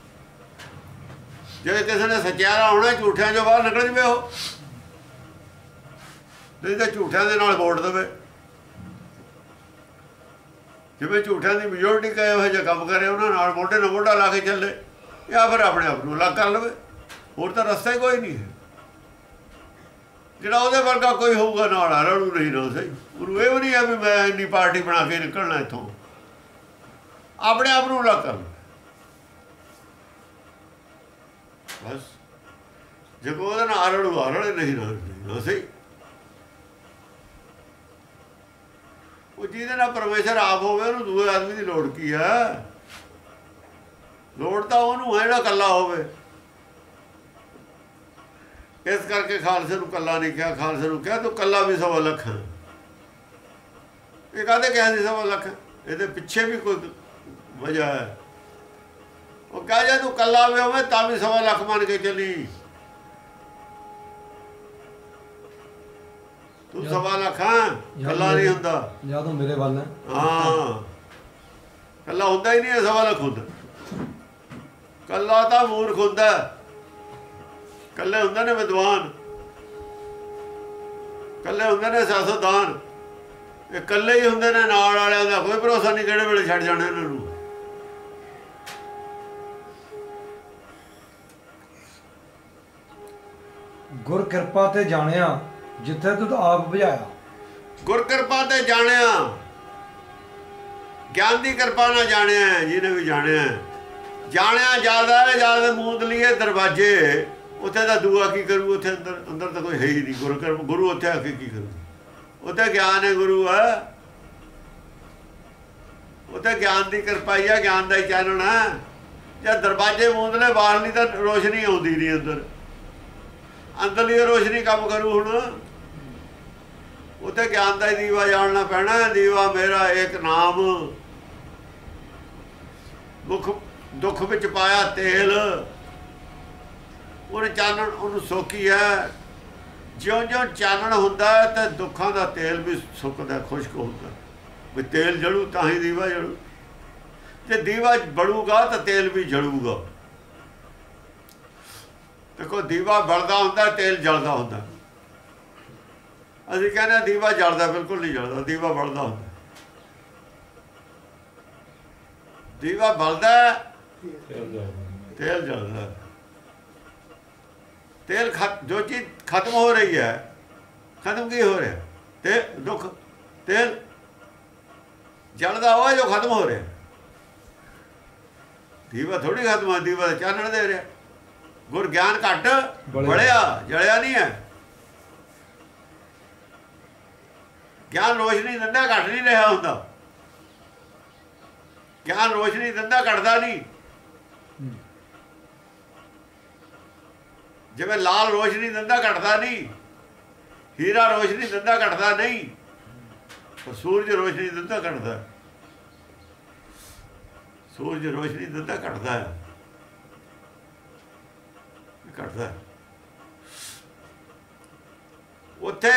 जे किसी ने सचियारा होना झूठियां चों बाहर निकल जवे हो, नहीं तो झूठियां दे नाल वोट देवे। जिवें झूठियां दी मेजोरिटी कहे हो जे काम करे उन्हां नाल मोढे नाल मोढा ला के चले, या फिर अपने आप नूं अलग कर लवे। होर तां रस्ता ही कोई नहीं है। जिहड़ा उहदे वर्गा कोई होऊगा नाल रलू नहीं ना सही, ਉਹਨੂੰ ਇਹ ਵੀ नहीं है भी मैं इन्नी पार्टी बना के निकलना इत्थों, अपने आप नूं अलग कर लो बस। जे कोई ਉਹਦੇ ਨਾਲ ਰਲੂ ਰਲੇ नहीं ना सही। ਉਹ ਜਿਹਦੇ ਨਾਲ ਪਰਮੇਸ਼ਰ ਆਪ ਹੋਵੇ ਉਹਨੂੰ ਦੂਏ ਆਦਮੀ ਦੀ ਲੋੜ ਕੀ ਹੈ? ਲੋੜ ਤਾਂ ਉਹਨੂੰ ਹੈ ਜਿਹੜਾ ਇਕੱਲਾ ਹੋਵੇ। ਇਸ ਕਰਕੇ ਖਾਲਸੇ ਨੂੰ ਇਕੱਲਾ ਨਹੀਂ ਕਿਹਾ, ਖਾਲਸੇ ਨੂੰ ਕਿਹਾ ਤੂੰ ਇਕੱਲਾ ਵੀ ਸਵਾ ਲੱਖ ਹੈ। ਇਹ ਕਾਹਦੇ ਕਿਹਾ ਸੀ ਸਵਾ ਲੱਖ? ਇਹਦੇ ਪਿੱਛੇ ਵੀ ਕੋਈ ਵਜ੍ਹਾ ਹੈ। ਉਹ ਕਹੇ ਜੇ ਤੂੰ ਇਕੱਲਾ ਵੀ ਹੋਵੇ ਤਾਂ ਵੀ ਸਵਾ ਲੱਖ ਮੰਨ ਕੇ ਚੱਲੀ। ਤੂੰ ਸਵਾ ਲੱਖ ਹੈ, ਇਕੱਲਾ ਨਹੀਂ ਹੁੰਦਾ। ਜਾਂ ਤੂੰ ਮੇਰੇ ਵੱਲ ਹੈ। ਹਾਂ, ਇਕੱਲਾ ਹੁੰਦਾ ਹੀ ਨਹੀਂ ਹੈ, ਸਵਾ ਲੱਖ ਹੁੰਦਾ। ਇਕੱਲਾ ਤਾਂ ਮੂਰਖ ਹੁੰਦਾ, ਇਕੱਲੇ ਹੁੰਦੇ ਨੇ ਵਿਦਵਾਨ, ਇਕੱਲੇ ਹੁੰਦੇ ਨੇ ਸਿਆਸਤਦਾਨ। ਇਹ ਇਕੱਲੇ ਹੀ ਹੁੰਦੇ ਨੇ, ਨਾਲ ਵਾਲਿਆਂ ਦਾ ਕੋਈ ਭਰੋਸਾ ਨਹੀਂ ਕਿਹੜੇ ਵੇਲੇ ਛੱਡ ਜਾਣਾ ਇਹਨਾਂ ਨੂੰ। ਗੁਰ ਕਿਰਪਾ ਤੇ ਜਾਣਿਆ ਜਿੱਥੇ ਤੁਧ ਆਪ ਬੁਝਾਇਆ। ਗੁਰ ਕਿਰਪਾ ਤੇ ਜਾਣਿਆ, ਗਿਆਨ ਦੀ ਕਿਰਪਾ ਨਾਲ ਜਾਣਿਆ। ਜਿਹਨੇ ਵੀ ਜਾਣਿਆ, ਜਾਣਿਆ ਜ਼ਿਆਦਾ ਹੈ। ਜ਼ਿਆਦਾ ਮੂੰਦ ਲਈਏ ਦਰਵਾਜ਼ੇ, ਉੱਥੇ ਦਾ ਦੂਆ ਕੀ ਕਰੂ? ਉੱਥੇ ਅੰਦਰ ਅੰਦਰ ਤਾਂ ਕੋਈ ਹੈ ਹੀ ਨਹੀਂ। ਗੁਰੂ ਕਰ ਗੁਰੂ ਉੱਥੇ ਆ ਕੇ ਕੀ ਕਰੂ? ਉੱਥੇ ਗਿਆਨ ਹੈ, ਗੁਰੂ ਹੈ। ਉੱਥੇ ਗਿਆਨ ਦੀ ਕਿਰਪਾ ਹੀ ਹੈ, ਗਿਆਨ ਦਾ ਹੀ ਚਾਨਣ ਹੈ। ਜਦ ਦਰਵਾਜ਼ੇ ਮੂੰਦਲੇ ਬਾਹਰਲੀ ਤਾਂ ਰੋਸ਼ਨੀ ਆਉਂਦੀ ਨਹੀਂ, ਅੰਦਰ ਅੰਦਰਲੀ ਰੋਸ਼ਨੀ ਕੰਮ ਕਰੂ। ਹੁਣ ਉੱਥੇ ਗਿਆਨ ਦਾ ਹੀ ਦੀਵਾ ਜਾਣਨਾ ਪੈਣਾ। ਦੀਵਾ ਮੇਰਾ ਇੱਕ ਨਾਮ, ਮੁਖ ਦੁੱਖ ਵਿੱਚ ਪਾਇਆ ਤੇਲ। ਉਹਨੇ ਚਾਨਣ ਉਹਨੂੰ ਸੋਕੀ ਹੈ। ਜਿਉਂ ਜਿਉਂ ਚਾਨਣ ਹੁੰਦਾ ਤਾਂ ਦੁੱਖਾਂ ਦਾ ਤੇਲ ਵੀ ਸੁੱਕਦਾ, ਖੁਸ਼ਕ ਹੁੰਦਾ। ਵੀ ਤੇਲ ਜਲੂ ਤਾਂ ਹੀ ਦੀਵਾ ਜਲੂ। ਜੇ ਦੀਵਾ ਬਲੂਗਾ ਤਾਂ ਤੇਲ ਵੀ ਜਲੂਗਾ। ਦੇਖੋ, ਦੀਵਾ ਬਲਦਾ ਹੁੰਦਾ, ਤੇਲ ਜਲਦਾ ਹੁੰਦਾ। ਅਸੀਂ ਕਹਿੰਦੇ ਦੀਵਾ ਜਲਦਾ, ਬਿਲਕੁਲ ਨਹੀਂ ਜਲਦਾ। ਦੀਵਾ ਬਲਦਾ ਹੁੰਦਾ। ਦੀਵਾ ਬਲਦਾ, ਤੇਲ ਜਲਦਾ। ਤੇਲ ਖਤ ਜੋ ਚੀਜ਼ ਖਤਮ ਹੋ ਰਹੀ ਹੈ, ਖਤਮ ਕੀ ਹੋ ਰਿਹਾ? ਤੇ ਦੁੱਖ। ਤੇਲ ਜਲਦਾ ਹੋਇਆ ਜੋ ਖਤਮ ਹੋ ਰਿਹਾ। ਦੀਵਾ ਥੋੜੀ ਖਤਮ ਆ, ਦੀਵਾ ਚਾਨਣ ਦੇ ਰਿਹਾ। ਗੁਰ ਗਿਆਨ ਘੱਟ ਬਲਿਆ, ਜਲਿਆ ਨਹੀਂ ਹੈ। ਗਿਆਨ ਰੋਸ਼ਨੀ ਦਿੰਦਾ, ਘੱਟ ਨਹੀਂ ਰਿਹਾ ਹੁੰਦਾ। ਗਿਆਨ ਰੋਸ਼ਨੀ ਦਿੰਦਾ, ਘਟਦਾ ਨਹੀਂ। ਜਿਵੇਂ ਲਾਲ ਰੋਸ਼ਨੀ ਦਿੰਦਾ, ਘਟਦਾ ਨਹੀਂ। ਹੀਰਾ ਰੋਸ਼ਨੀ ਦਿੰਦਾ, ਘਟਦਾ ਨਹੀਂ। ਪਰ ਸੂਰਜ ਰੋਸ਼ਨੀ ਦਿੰਦਾ, ਘਟਦਾ। ਸੂਰਜ ਰੋਸ਼ਨੀ ਦਿੰਦਾ, ਘਟਦਾ ਹੈ, ਘਟਦਾ। ਉੱਥੇ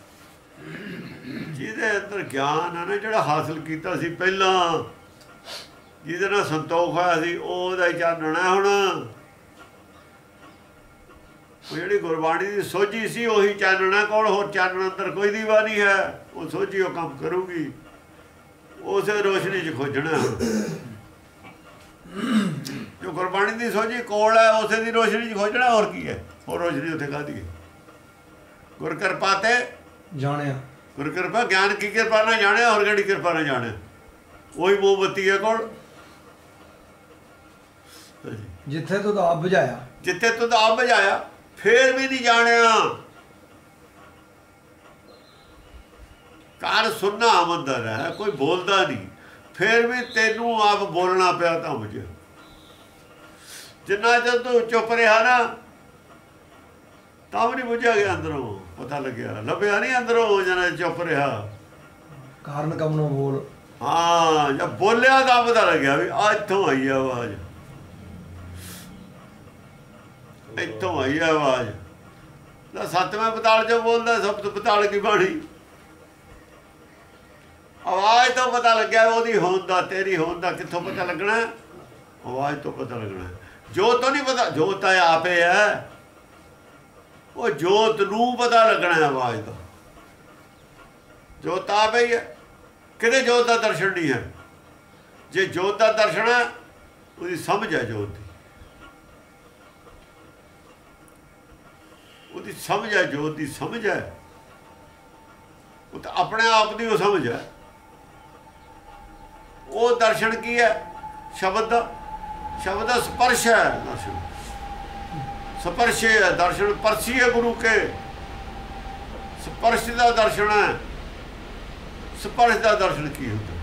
ਜਿਹਦੇ ਅੰਦਰ ਗਿਆਨ ਹੈ ਨਾ, ਜਿਹੜਾ ਹਾਸਲ ਕੀਤਾ ਸੀ ਪਹਿਲਾਂ, ਜਿਹਦੇ ਨਾਲ ਸੰਤੋਖ ਹੋਇਆ ਸੀ, ਉਹਦਾ ਹੀ ਚਾਨਣ ਹੈ ਹੁਣ। ਉਹ ਜਿਹੜੀ ਗੁਰਬਾਣੀ ਦੀ ਸੋਝੀ ਸੀ, ਉਹੀ ਚਾਨਣ ਹੈ ਕੋਲ। ਹੋਰ ਚਾਨਣ ਅੰਦਰ ਕੋਈ ਦੀਵਾ ਨਹੀਂ ਹੈ। ਉਹ ਸੋਝੀ ਉਹ ਕੰਮ ਕਰੂਗੀ, ਉਸੇ ਰੋਸ਼ਨੀ 'ਚ ਖੋਜਣਾ। ਜੋ ਗੁਰਬਾਣੀ ਦੀ ਸੋਝੀ ਕੋਲ ਹੈ, ਉਸੇ ਦੀ ਰੋਸ਼ਨੀ 'ਚ ਖੋਜਣਾ। ਹੋਰ ਕੀ ਹੈ? ਹੋਰ ਰੋਸ਼ਨੀ ਉੱਥੇ ਕਾਹਦੀ ਹੈ? ਗੁਰ ਕਿਰਪਾ ਤੇ ਜਾਣਿਆ। ਗੁਰ ਕਿਰਪਾ, ਗਿਆਨ ਕੀ ਕਿਰਪਾ ਨਾਲ ਜਾਣਿਆ, ਹੋਰ ਕਿਹੜੀ ਕਿਰਪਾ ਨਾਲ ਜਾਣਿਆ? ਉਹੀ ਮੋਮਬੱਤੀ ਹੈ ਕੋਲ। ਜਿੱਥੇ ਤੁਧ ਆਪ ਬੁਝਾਇਆ, ਜਿੱਥੇ ਤੁਧ ਆਪ ਬੁਝਾਇਆ, ਫੇਰ ਵੀ ਨਹੀਂ ਜਾਣਿਆ। ਘਰ ਸੁਣਨਾ ਮੰਦਰ ਹੈ, ਕੋਈ ਬੋਲਦਾ ਨਹੀਂ। ਫੇਰ ਵੀ ਤੈਨੂੰ ਆਪ ਬੋਲਣਾ ਪਿਆ ਤਾਂ ਮੁਝੇ। ਜਿੰਨਾ ਚਿਰ ਤੂੰ ਚੁੱਪ ਰਿਹਾ ਨਾ, ਤਾਂ ਵੀ ਨਹੀਂ ਬੁਝਿਆ ਗਿਆ ਅੰਦਰੋਂ। ਪਤਾ ਲੱਗਿਆ, ਲੱਭਿਆ ਨਹੀਂ ਅੰਦਰੋਂ। ਜਿੰਨਾ ਚੁੱਪ ਰਿਹਾ, ਕਾਰਨ ਕੰਮ ਨੂੰ ਬੋਲ। ਹਾਂ, ਜਦ ਬੋਲਿਆ ਤਾਂ ਪਤਾ ਲੱਗਿਆ ਵੀ ਆ ਇੱਥੋਂ ਆਈ ਆ ਆਵਾਜ਼, ਇੱਥੋਂ ਆਈ ਆ ਆਵਾਜ਼। ਤਾਂ ਸੱਤਵੇਂ ਪਤਾਲ 'ਚੋਂ ਬੋਲਦਾ, ਸਭ ਤੋਂ ਪਤਾਲ ਕੀ ਬਾਣੀ। आवाज़ तो पता लग्या ओहदी होंद दा, तेरी होंद दा कित्थों पता लगना? आवाज़ तो पता लगना। जोत तो नहीं पता, जोत तो आपे है, वो जोत नूं पता लगना है आवाज़ का। जोत आप ही है, किते जोत का दर्शन नहीं है। जे जोत का दर्शन है उसकी समझ है, जोत की उसकी समझ है, जोत की समझ है, वो तो अपने आप की वो समझ है। वो दर्शन की है? शब्द का, शब्द का स्पर्श है दर्शन, स्पर्श है दर्शन, परसी है गुरु के, स्पर्श का दर्शन है। स्पर्श का दर्शन की होता?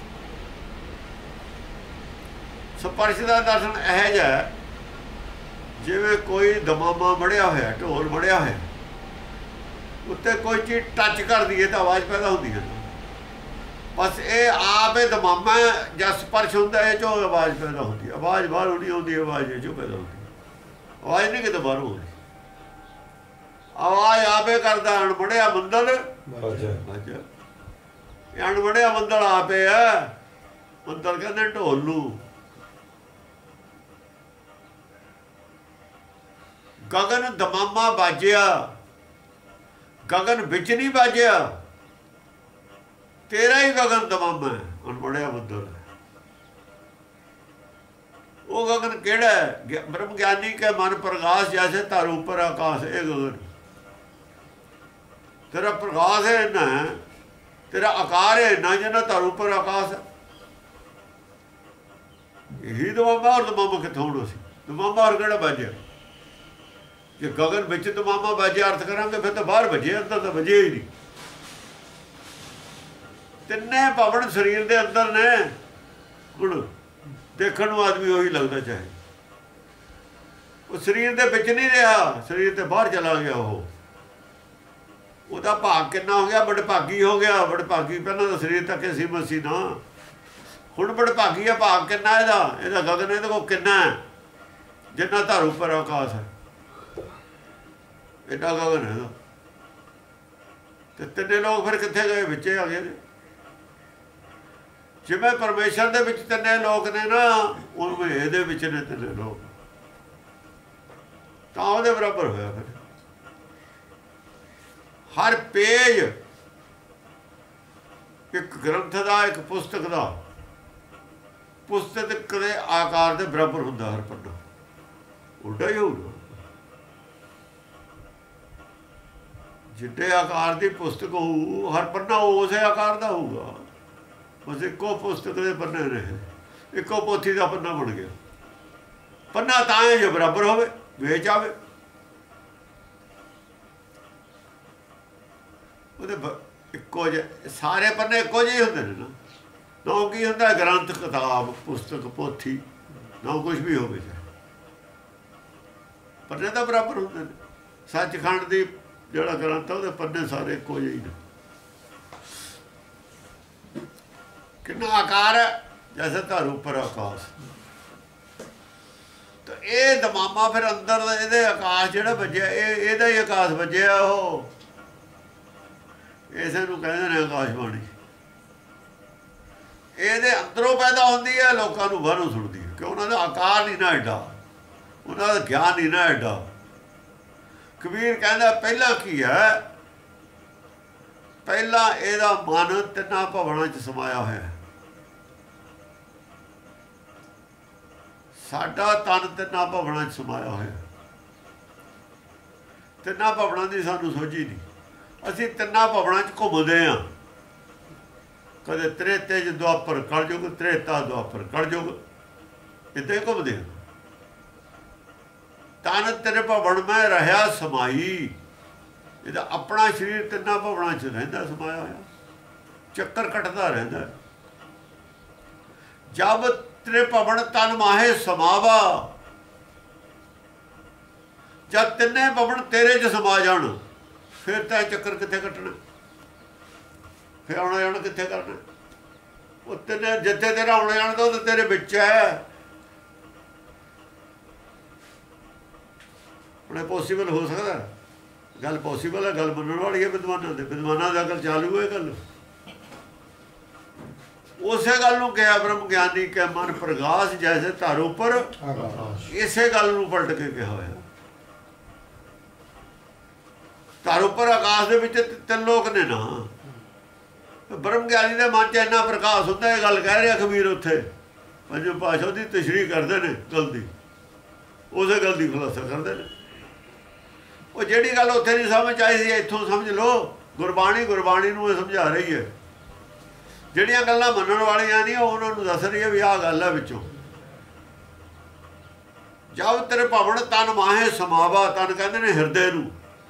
स्पर्श का दर्शन यह जिहा जिवें कोई दमामा मढ़िया होया, ढोल मढ़िया होया, उत्ते कोई चीज़ टच कर दी तो आवाज़ पैदा होती है। बस ये आप ही दमामा या स्पर्श होंदा है जो आवाज़ पैदा होती है। आवाज़ बाहरों नहीं होती, आवाज़ जो पैदा होती है। आवाज़ नहीं कितने बाहरों होती, आवाज़ आपे करता। अणमढ़िया मंदल बाजा, अणमढ़िया मंदल आपे है। मंदल कहते ढोल नूं। गगन दमामा बाजिया, गगन बिच नहीं बाजिया, तेरा ही गगन दमामा है, अणमढ़िया मंदल है। वो गगन केड़ा है? ब्रह्म ज्ञानी के मन प्रकाश जैसे तार ऊपर आकाश। ये गगन तेरा प्रकाश है इन्ना है, तेरा आकार है इन्ना जिन्ना तार ऊपर आकाश है। यही दमामा और दमामा कितों होना सी? दमामा और केड़ा बाजिया? जे गगन बिच दमामा बाजिया अर्थ करांगे फिर तो बाहर बजे, अंदर तो बजे ही नहीं। तिन्ने पवन शरीर के अंदर ने। हुण देखण नूं आदमी उही लगदा, चाहे वो शरीर दे विच नहीं रहा, शरीर ते बाहर चला गया। वो ਉਹਦਾ ਭਾਗ किन्ना हो गया? बड़भागी हो गया। बड़भागी पहले तो शरीर तक सी मसी ना, हुण बड़भागी है। भाग किन्ना ਇਹਦਾ? ਇਹਦਾ गगन ਇਹਦੇ ਕੋਲ किन्ना है? जिन्ना धर उपर आकाश है, एडा गगन है। तो तिन्ने लोग फिर कित्थे गए? विचे आ गए। जिवें परमेश्वर दे विच तिन्ने लोग ने ना, उवें ਇਹਦੇ विच ने तिन्ने लोग, तां ਉਹਦੇ बराबर होया। फिर हर पेज एक ग्रंथ का, एक पुस्तक का, पुस्तक के आकार के बराबर होंदा हर पन्ना, उल्टा ही होगा। जिड्डे आकार की पुस्तक हो, हर पन्ना उस आकार का होगा। बस एको पुस्तक के पन्ने ने, एको पोथी का पन्ना बन गया। पन्ना तां है जो बराबर होवे, वेच आवे। इको जे सारे पन्ने इको जे होंदे ने ना। ना की होंदा ग्रंथ, किताब, पुस्तक, पोथी, ना कुछ भी होवे, पन्ने तो बराबर होंदे ने। सचखंड दी जिहड़ा ग्रंथ है, उहदे पन्ने सारे इको जे ही ने। कितना आकार है? जैसे धर उपर आकाश। तो ये दमामा फिर अंदर इहदे आकाश जिहड़ा वज्जिया, इहदा ही आकाश वज्जिया। वो इसे नूं कहंदे ने आकाशबाणी। ਇਹਦੇ ਅੰਦਰੋਂ ਪੈਦਾ ਹੁੰਦੀ ਹੈ, ਲੋਕਾਂ ਨੂੰ ਬਾਹਰੋਂ ਸੁਣਦੀ ਹੈ। ਕਿ ਉਹਨਾਂ ਦਾ ਆਕਾਰ ਨਹੀਂ ਨਾ ਐਡਾ, ਉਹਨਾਂ ਦਾ ਗਿਆਨ ਨਹੀਂ ਨਾ ਐਡਾ। ਕਬੀਰ ਕਹਿੰਦਾ ਪਹਿਲਾਂ ਕੀ ਹੈ? ਪਹਿਲਾਂ ਇਹਦਾ ਮਨ ਤਿੰਨਾਂ ਭਵਨਾਂ 'ਚ ਸਮਾਇਆ ਹੋਇਆ। ਸਾਡਾ ਤਨ ਤਿੰਨਾਂ ਭਵਨਾਂ 'ਚ ਸਮਾਇਆ ਹੋਇਆ। ਤਿੰਨਾਂ ਭਵਨਾਂ ਦੀ ਸਾਨੂੰ ਸੋਝੀ ਨਹੀਂ। ਅਸੀਂ ਤਿੰਨਾਂ ਭਵਨਾਂ 'ਚ ਘੁੰਮਦੇ ਹਾਂ। कदे त्रेते च द्वापर कलयुग, त्रेता द्वापर कलयुग, इदां ही घूमदे। तन तेरे भवन में रहा समाई। इहदा अपना शरीर तिन्ना भवनां च रहिंदा समाया होया, चक्कर कटदा रहिंदा। जब तेरे भवन तन माहे समावा, जब तिन्ने भवन तेरे च समा जाण, फिर तैं चक्कर कित्थे कटना? फिर आना जाना कित्थे करना? वो तेरे जिथे तेरा आना जाना तो तेरे बिच है। अपने पॉसीबल हो सकता? गल पॉसीबल है, गल मनण वाली है। विद्वानां दे विद्वानां दा गल चालू है। गल ਉਸੇ ਗੱਲ ਨੂੰ ਕਿਹਾ ਬ੍ਰਹਮ ਗਿਆਨੀ ਕੇ ਮਨ ਪ੍ਰਗਾਸ ਜੈਸੇ ਧਰ ਉੱਪਰ, ਇਸੇ ਗੱਲ ਨੂੰ ਪਲਟ ਕੇ ਕਿਹਾ ਹੋਇਆ। ਧਰ ਉੱਪਰ ਆਕਾਸ਼ ਦੇ ਵਿੱਚ ਤਿੰਨ ਲੋਕ ਨੇ ਨਾ। ਬ੍ਰਹਮ ਗਿਆਨੀ ਦੇ ਮਨ 'ਚ ਇੰਨਾ ਪ੍ਰਕਾਸ਼ ਹੁੰਦਾ, ਇਹ ਗੱਲ ਕਹਿ ਰਿਹਾ ਕਬੀਰ ਉੱਥੇ। ਪੰਜਵੇਂ ਪਾਤਸ਼ਾਹ ਦੀ ਤਸ਼ਰੀਹ ਕਰਦੇ ਨੇ ਗੱਲ ਦੀ, ਉਸੇ ਗੱਲ ਦੀ ਖੁਲਾਸਾ ਕਰਦੇ ਨੇ। ਉਹ ਜਿਹੜੀ ਗੱਲ ਉੱਥੇ ਨਹੀਂ ਸਮਝ ਆਈ ਸੀ ਇੱਥੋਂ ਸਮਝ ਲਓ। ਗੁਰਬਾਣੀ ਗੁਰਬਾਣੀ ਨੂੰ ਇਹ ਸਮਝਾ ਰਹੀ ਹੈ। ਜਿਹੜੀਆਂ ਗੱਲਾਂ ਮੰਨਣ ਵਾਲੀਆਂ ਨਹੀਂ, ਉਹ ਉਹਨਾਂ ਨੂੰ ਦੱਸ ਰਹੀ ਹੈ ਵੀ ਆਹ ਗੱਲ ਹੈ ਵਿੱਚੋਂ। ਜਦ ਤੇਰੇ ਭਵਨ ਤਨ ਮਾਹੇ ਸਮਾਵਾ, ਤਨ ਕਹਿੰਦੇ ਨੇ ਹਿਰਦੇ ਨੂੰ,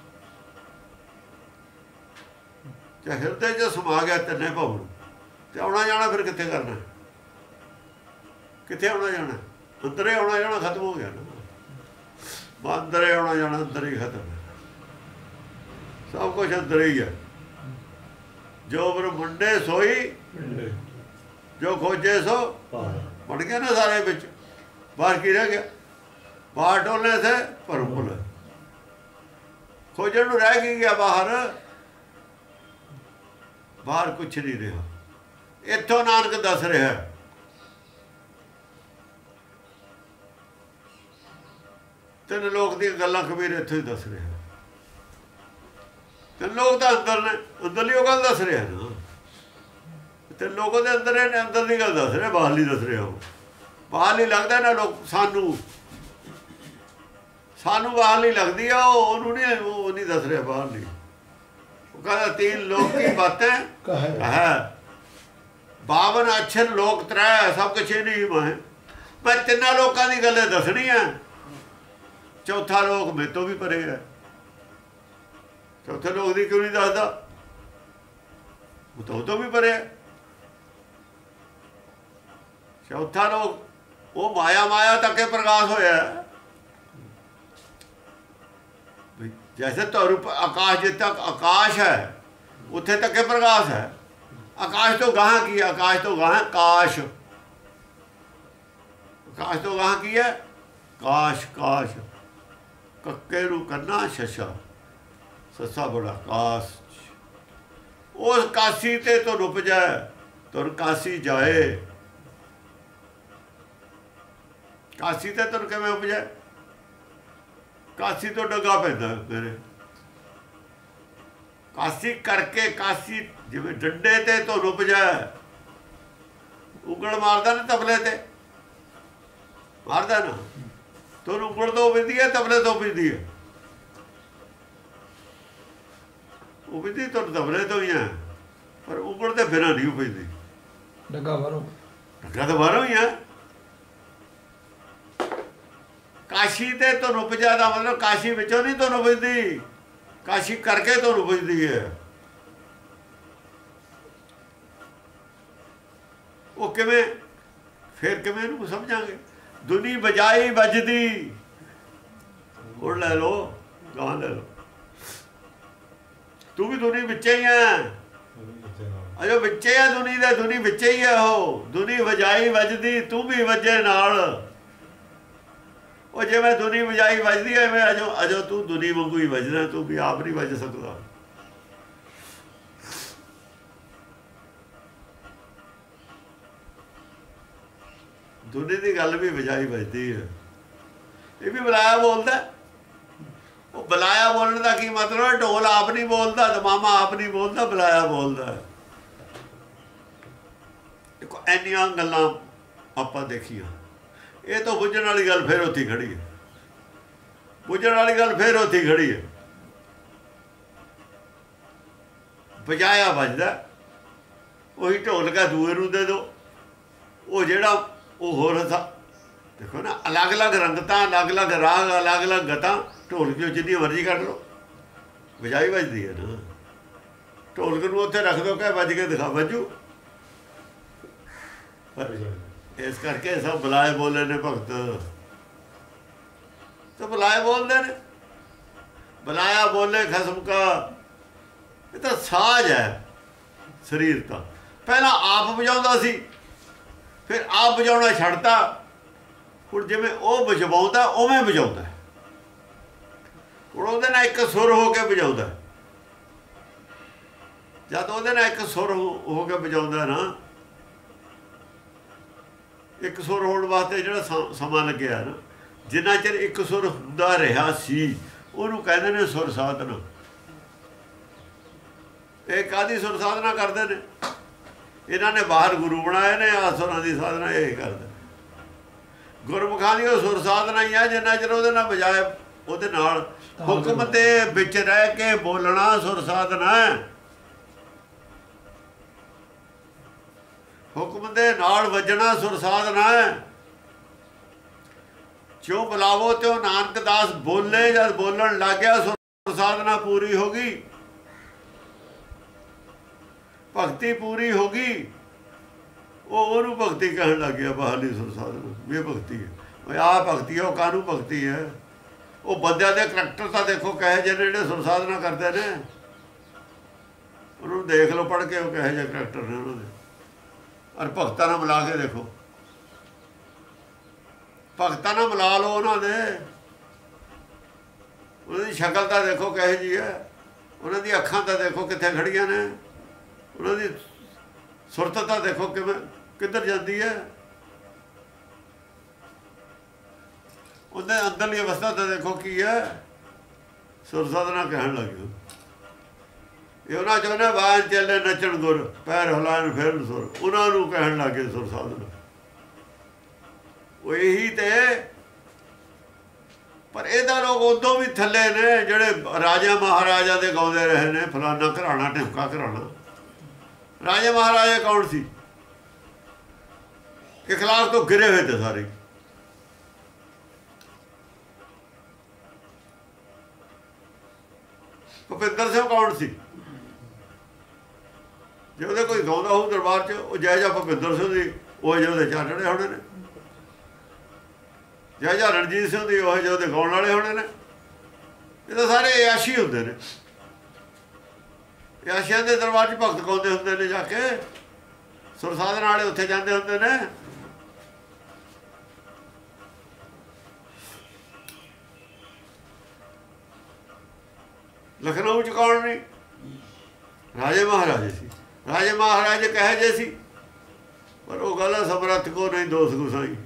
ਜੇ ਹਿਰਦੇ 'ਚ ਸਮਾ ਗਿਆ ਤੰਨੇ ਭਵਨ, ਤੇ ਆਉਣਾ ਜਾਣਾ ਫਿਰ ਕਿੱਥੇ ਕਰਨਾ? ਕਿੱਥੇ ਆਉਣਾ ਜਾਣਾ? ਅੰਦਰੇ ਆਉਣਾ ਜਾਣਾ ਖਤਮ ਹੋ ਗਿਆ ਨਾ। ਅੰਦਰੇ ਆਉਣਾ ਜਾਣਾ ਅੰਦਰ ਹੀ ਖਤਮ ਹੈ। ਸਭ ਕੁਛ ਅੰਦਰ ਹੀ ਹੈ। ਜੋ ਬ੍ਰਹਮੰਡੇ ਸੋਈ ਜੋ ਖੋਜੇ ਸੋ ਬਣ ਗਿਆ ਨਾ ਸਾਰੇ ਵਿੱਚ। ਬਾਹਰ ਕੀ ਰਹਿ ਗਿਆ? ਬਾਹਰ ਡੋਲਨੇ ਸੇ ਭਰਮ ਖੋਜਣ ਨੂੰ ਰਹਿ ਕੀ ਗਿਆ ਬਾਹਰ? ਬਾਹਰ ਕੁਛ ਨਹੀਂ ਰਿਹਾ। ਇੱਥੋਂ ਨਾਨਕ ਦੱਸ ਰਿਹਾ ਤਿੰਨ ਲੋਕ ਦੀਆਂ ਗੱਲਾਂ ਕਬੀਰ ਇੱਥੋਂ ਹੀ ਦੱਸ ਰਿਹਾ। ਤਿੰਨ ਲੋਕ ਤਾਂ ਅੰਦਰ ਨੇ, ਅੰਦਰਲੀ ਉਹ ਗੱਲ ਦੱਸ ਰਿਹਾ ਨਾ। ਤਿੰਨ ਲੋਕਾਂ ਦੇ ਅੰਦਰ ਨੇ, ਅੰਦਰ ਦੀ ਗੱਲ ਦੱਸ ਰਿਹਾ, ਬਾਹਰ ਨਹੀਂ ਦੱਸ ਰਿਹਾ। ਉਹ ਬਾਹਰ ਨਹੀਂ ਲੱਗਦਾ ਨਾ ਲੋਕ ਸਾਨੂੰ ਸਾਨੂੰ ਬਾਹਰ ਨਹੀਂ ਲੱਗਦੀ ਆ। ਉਹ ਉਹਨੂੰ ਨਹੀਂ, ਉਹ ਨਹੀਂ ਦੱਸ ਰਿਹਾ ਬਾਹਰ ਨਹੀਂ। ਉਹ ਕਹਿੰਦਾ तीन लोक की बातें है, बावन अक्षर लोक त्रै, सब कुछ नहीं मैं मैं तिना लोगों की गल दसनी है। चौथा लोक मेरे तो भी परे है। चौथे लोक की क्यों नहीं दसदा? वो तो तो भी परे है। चौथा लोक वो माया माया तक के प्रकाश होया। जैसे तो आकाश जित तक आकाश है उत्थे तक के प्रकाश है। आकाश तो गाह की, आकाश तो गाह काश, आकाश तो गाह की है काश। काश कक्के रू करना शशा, ससा बड़ा काश। उस काशी ते तो रुप जाए तुर काशी जाए। काशी ते तुर किवें उपजे? काशी तो डगा पैदा मेरे। काशी करके काशी जिवें डंडे ते तो रुप जाए। उंगल मारदा ना तबले ते, मारदा ना तो उंगल तो पिंदी है, तबले तो पिंदी है। वो पिंदी तो तबले तो ही है, पर उंगल ते बिना नहीं पिंदी। डगा बाहरों, डगा तो बाहरों ही है। काशी ते तो रुप जाता मतलब काशी विचों नहीं तो रुपदी, काशी करके तो रुपदी है। वो किवें फिर किवें नूं समझांगे? दुनी बजाई बजदी, उड़ ले लो गां ले लो। तू भी दुनी विचे ही है, अजो विचे है दुनी दे, दुनी विचे ही है। हो दुनी बजाई बजदी, तू भी वजे नाल। वो जिवें दुनी बजाई बजदी है मैं अजो अजो तू दुनी वांगू ही बजना, तू भी आप नहीं बज सकता। दुनी की गल भी बजाई बजती है। ये भी बुलाया बोलता। वो बुलाया बोलने का की मतलब? ढोल आप नहीं बोलता, दमामा आप नहीं बोलता, बुलाया बोलता है। देखो इन्नियां गल्लां आपां देखियां। ये तो बुझण वाली गल फिर उत्थे खड़ी है, बुझण वाली गल फिर उत्थे खड़ी है। बजाया बजदा, वही ढोलका दूए नूं दे दो, वो जिहड़ा वो होर था। देखो ना अलग अलग रंगतां, अलग अलग राग, अलग अलग गतां। ढोलक चों जिन्नी मर्जी कढ लो, बजाई बजदी है ना। ढोलक नूं उत्थे रख दो, कह बज के दिखा, बजू। इस करके सब बुलाए बोले ने भगत, तो बुलाए बोलते ने। बुलाया बोले खसम का, ये तो साज है शरीर का। पहला आप बजाउंदा सी, फिर आप बजाउणा छड्डता। हुण जिवें ओह बजवाउंदा उवें बजाउंदा है। हुण उहदे नाल एक सुर हो के बजाउंदा। जद उहदे नाल एक सुर हो के बजाउंदा ना, ਇੱਕ ਸੁਰ ਹੋਣ ਵਾਸਤੇ ਜਿਹੜਾ ਸਮਾਂ ਲੱਗਿਆ ਨਾ, ਜਿੰਨਾ ਚਿਰ ਇੱਕ ਸੁਰ ਹੁੰਦਾ ਰਿਹਾ ਸੀ ਉਹਨੂੰ ਕਹਿੰਦੇ ਨੇ ਸੁਰ ਸਾਧਨਾ। ਇਹ ਕਾਹਦੀ ਸੁਰ ਸਾਧਨਾ ਕਰਦੇ ਨੇ? ਇਹਨਾਂ ਨੇ ਬਾਹਰ ਗੁਰੂ ਬਣਾਏ ਨੇ, ਆ ਸੁਰਾਂ ਦੀ ਸਾਧਨਾ ਇਹ ਕਰਦੇ। ਗੁਰਮੁਖਾਂ ਦੀ ਉਹ ਸੁਰ ਸਾਧਨਾ ਹੀ ਆ, ਜਿੰਨਾ ਚਿਰ ਉਹਦੇ ਨਾਲ ਬਜਾਏ ਉਹਦੇ ਨਾਲ ਹੁਕਮ ਦੇ ਵਿੱਚ ਰਹਿ ਕੇ ਬੋਲਣਾ ਸੁਰ ਸਾਧਨਾ ਹੈ। ਹੁਕਮ ਦੇ ਨਾਲ ਵੱਜਣਾ ਸੁਰ ਸਾਧਨਾ ਹੈ। ਜੋ ਬੁਲਾਵੋ ਤਿਉ ਨਾਨਕ ਦਾਸ ਬੋਲੇ, ਜਦ ਬੋਲਣ ਲੱਗ ਗਿਆ ਸੁਰ ਸਾਧਨਾ ਪੂਰੀ ਹੋ ਗਈ, ਭਗਤੀ ਪੂਰੀ ਹੋ ਗਈ। ਉਹ ਉਹਨੂੰ ਭਗਤੀ ਕਹਿਣ ਲੱਗ ਗਿਆ, ਬਾਹਰਲੀ ਸੁਰ ਸਾਧਨਾ ਵੀ ਭਗਤੀ ਹੈ। ਆਹ ਭਗਤੀ ਹੈ, ਉਹ ਕਾਹਨੂੰ ਭਗਤੀ ਹੈ? ਉਹ ਬੰਦਿਆਂ ਦੇ ਕਰੈਕਟਰ ਤਾਂ ਦੇਖੋ ਕਹੇ ਜਿਹੇ ਜਿਹੜੇ ਸੁਰ ਸਾਧਨਾ ਕਰਦੇ ਨੇ, ਉਹਨੂੰ ਦੇਖ ਲਓ ਪੜ੍ਹ ਕੇ, ਉਹ ਕਹੇ ਜਿਹੇ ਕਰੈਕਟਰ ਨੇ ਉਹਨਾਂ ਦੇ। ਔਰ ਭਗਤਾਂ ਨਾਲ ਮਿਲਾ ਕੇ ਦੇਖੋ, ਭਗਤਾਂ ਨਾਲ ਮਿਲਾ ਲਓ ਉਹਨਾਂ ਦੇ, ਉਹਨਾਂ ਦੀ ਸ਼ਕਲ ਤਾਂ ਦੇਖੋ ਕਹੇ ਜਿਹੀ ਹੈ, ਉਹਨਾਂ ਦੀ ਅੱਖਾਂ ਤਾਂ ਦੇਖੋ ਕਿੱਥੇ ਖੜੀਆਂ ਨੇ, ਉਹਨਾਂ ਦੀ ਸੁਰਤ ਤਾਂ ਦੇਖੋ ਕਿਵੇਂ ਕਿੱਧਰ ਜਾਂਦੀ ਹੈ, ਉਹਦੇ ਅੰਦਰਲੀ ਅਵਸਥਾ ਤਾਂ ਦੇਖੋ ਕੀ ਹੈ। ਸੁਰ ਸਾਧਨਾ ਕਹਿਣ ਲੱਗ ਗਏ ਇਹ ਉਹਨਾਂ ਚੋਂ ਨੇ, ਬਾਹਰ ਚੱਲੇ ਨੱਚਣ ਗੁਰ, ਪੈਰ ਹਿਲਾਉਣ ਫੇਰਨ ਸੁਰ, ਉਹਨਾਂ ਨੂੰ ਕਹਿਣ ਲੱਗੇ ਸੁਰ ਸਾਧਨਾ। ਉਹ ਇਹੀ ਤੇ, ਪਰ ਇਹਦਾ ਲੋਕ ਉਦੋਂ ਵੀ ਥੱਲੇ ਨੇ ਜਿਹੜੇ ਰਾਜਾ ਮਹਾਰਾਜਾ ਦੇ ਗਾਉਂਦੇ ਰਹੇ ਨੇ, ਫਲਾਨਾ ਘਰਾਣਾ ਢਿਮਕਾ ਘਰਾਣਾ। ਰਾਜਾ ਮਹਾਰਾਜਾ ਕੌਣ ਸੀ? ਇਖਲਾਕ ਤੋਂ ਗਿਰੇ ਹੋਏ ਤੇ ਸਾਰੇ। ਭੁਪਿੰਦਰ ਸਿੰਘ ਕੌਣ ਸੀ? ਜੇ ਉਹਦੇ ਕੋਈ ਗਾਉਂਦਾ ਹੋਊ ਦਰਬਾਰ 'ਚ, ਉਹ ਜੈ ਜਾ ਭੁਪਿੰਦਰ ਸਿੰਘ ਦੀ ਉਹ ਜਿਹੇ ਉਹਦੇ ਚਾਰ ਚੜੇ ਹੋਣੇ ਨੇ, ਜੈ ਜਾ ਰਣਜੀਤ ਸਿੰਘ ਦੀ ਉਹ ਜਿਹੇ ਉਹਦੇ ਗਾਉਣ ਵਾਲੇ ਹੋਣੇ ਨੇ। ਇਹ ਤਾਂ ਸਾਰੇ ਅਯਾਸ਼ੀ ਹੁੰਦੇ ਨੇ, ਅਯਾਸ਼ੀਆਂ ਦੇ ਦਰਬਾਰ 'ਚ ਭਗਤ ਗਾਉਂਦੇ ਹੁੰਦੇ ਨੇ ਜਾ ਕੇ, ਸੁਰ ਸਾਧਨਾ ਵਾਲੇ ਉੱਥੇ ਜਾਂਦੇ ਹੁੰਦੇ ਨੇ। ਲਖਨਊ 'ਚ ਕੌਣ ਨਹੀਂ? ਰਾਜੇ ਮਹਾਰਾਜੇ ਸੀ। ਰਾਜੇ ਮਹਾਰਾਜੇ ਕਹੇ ਜੇ ਸੀ, ਪਰ ਉਹ ਗੱਲ ਸਮਰੱਥ ਕੋ ਨਹੀਂ ਦੋਸ ਗੁਸਾਈ।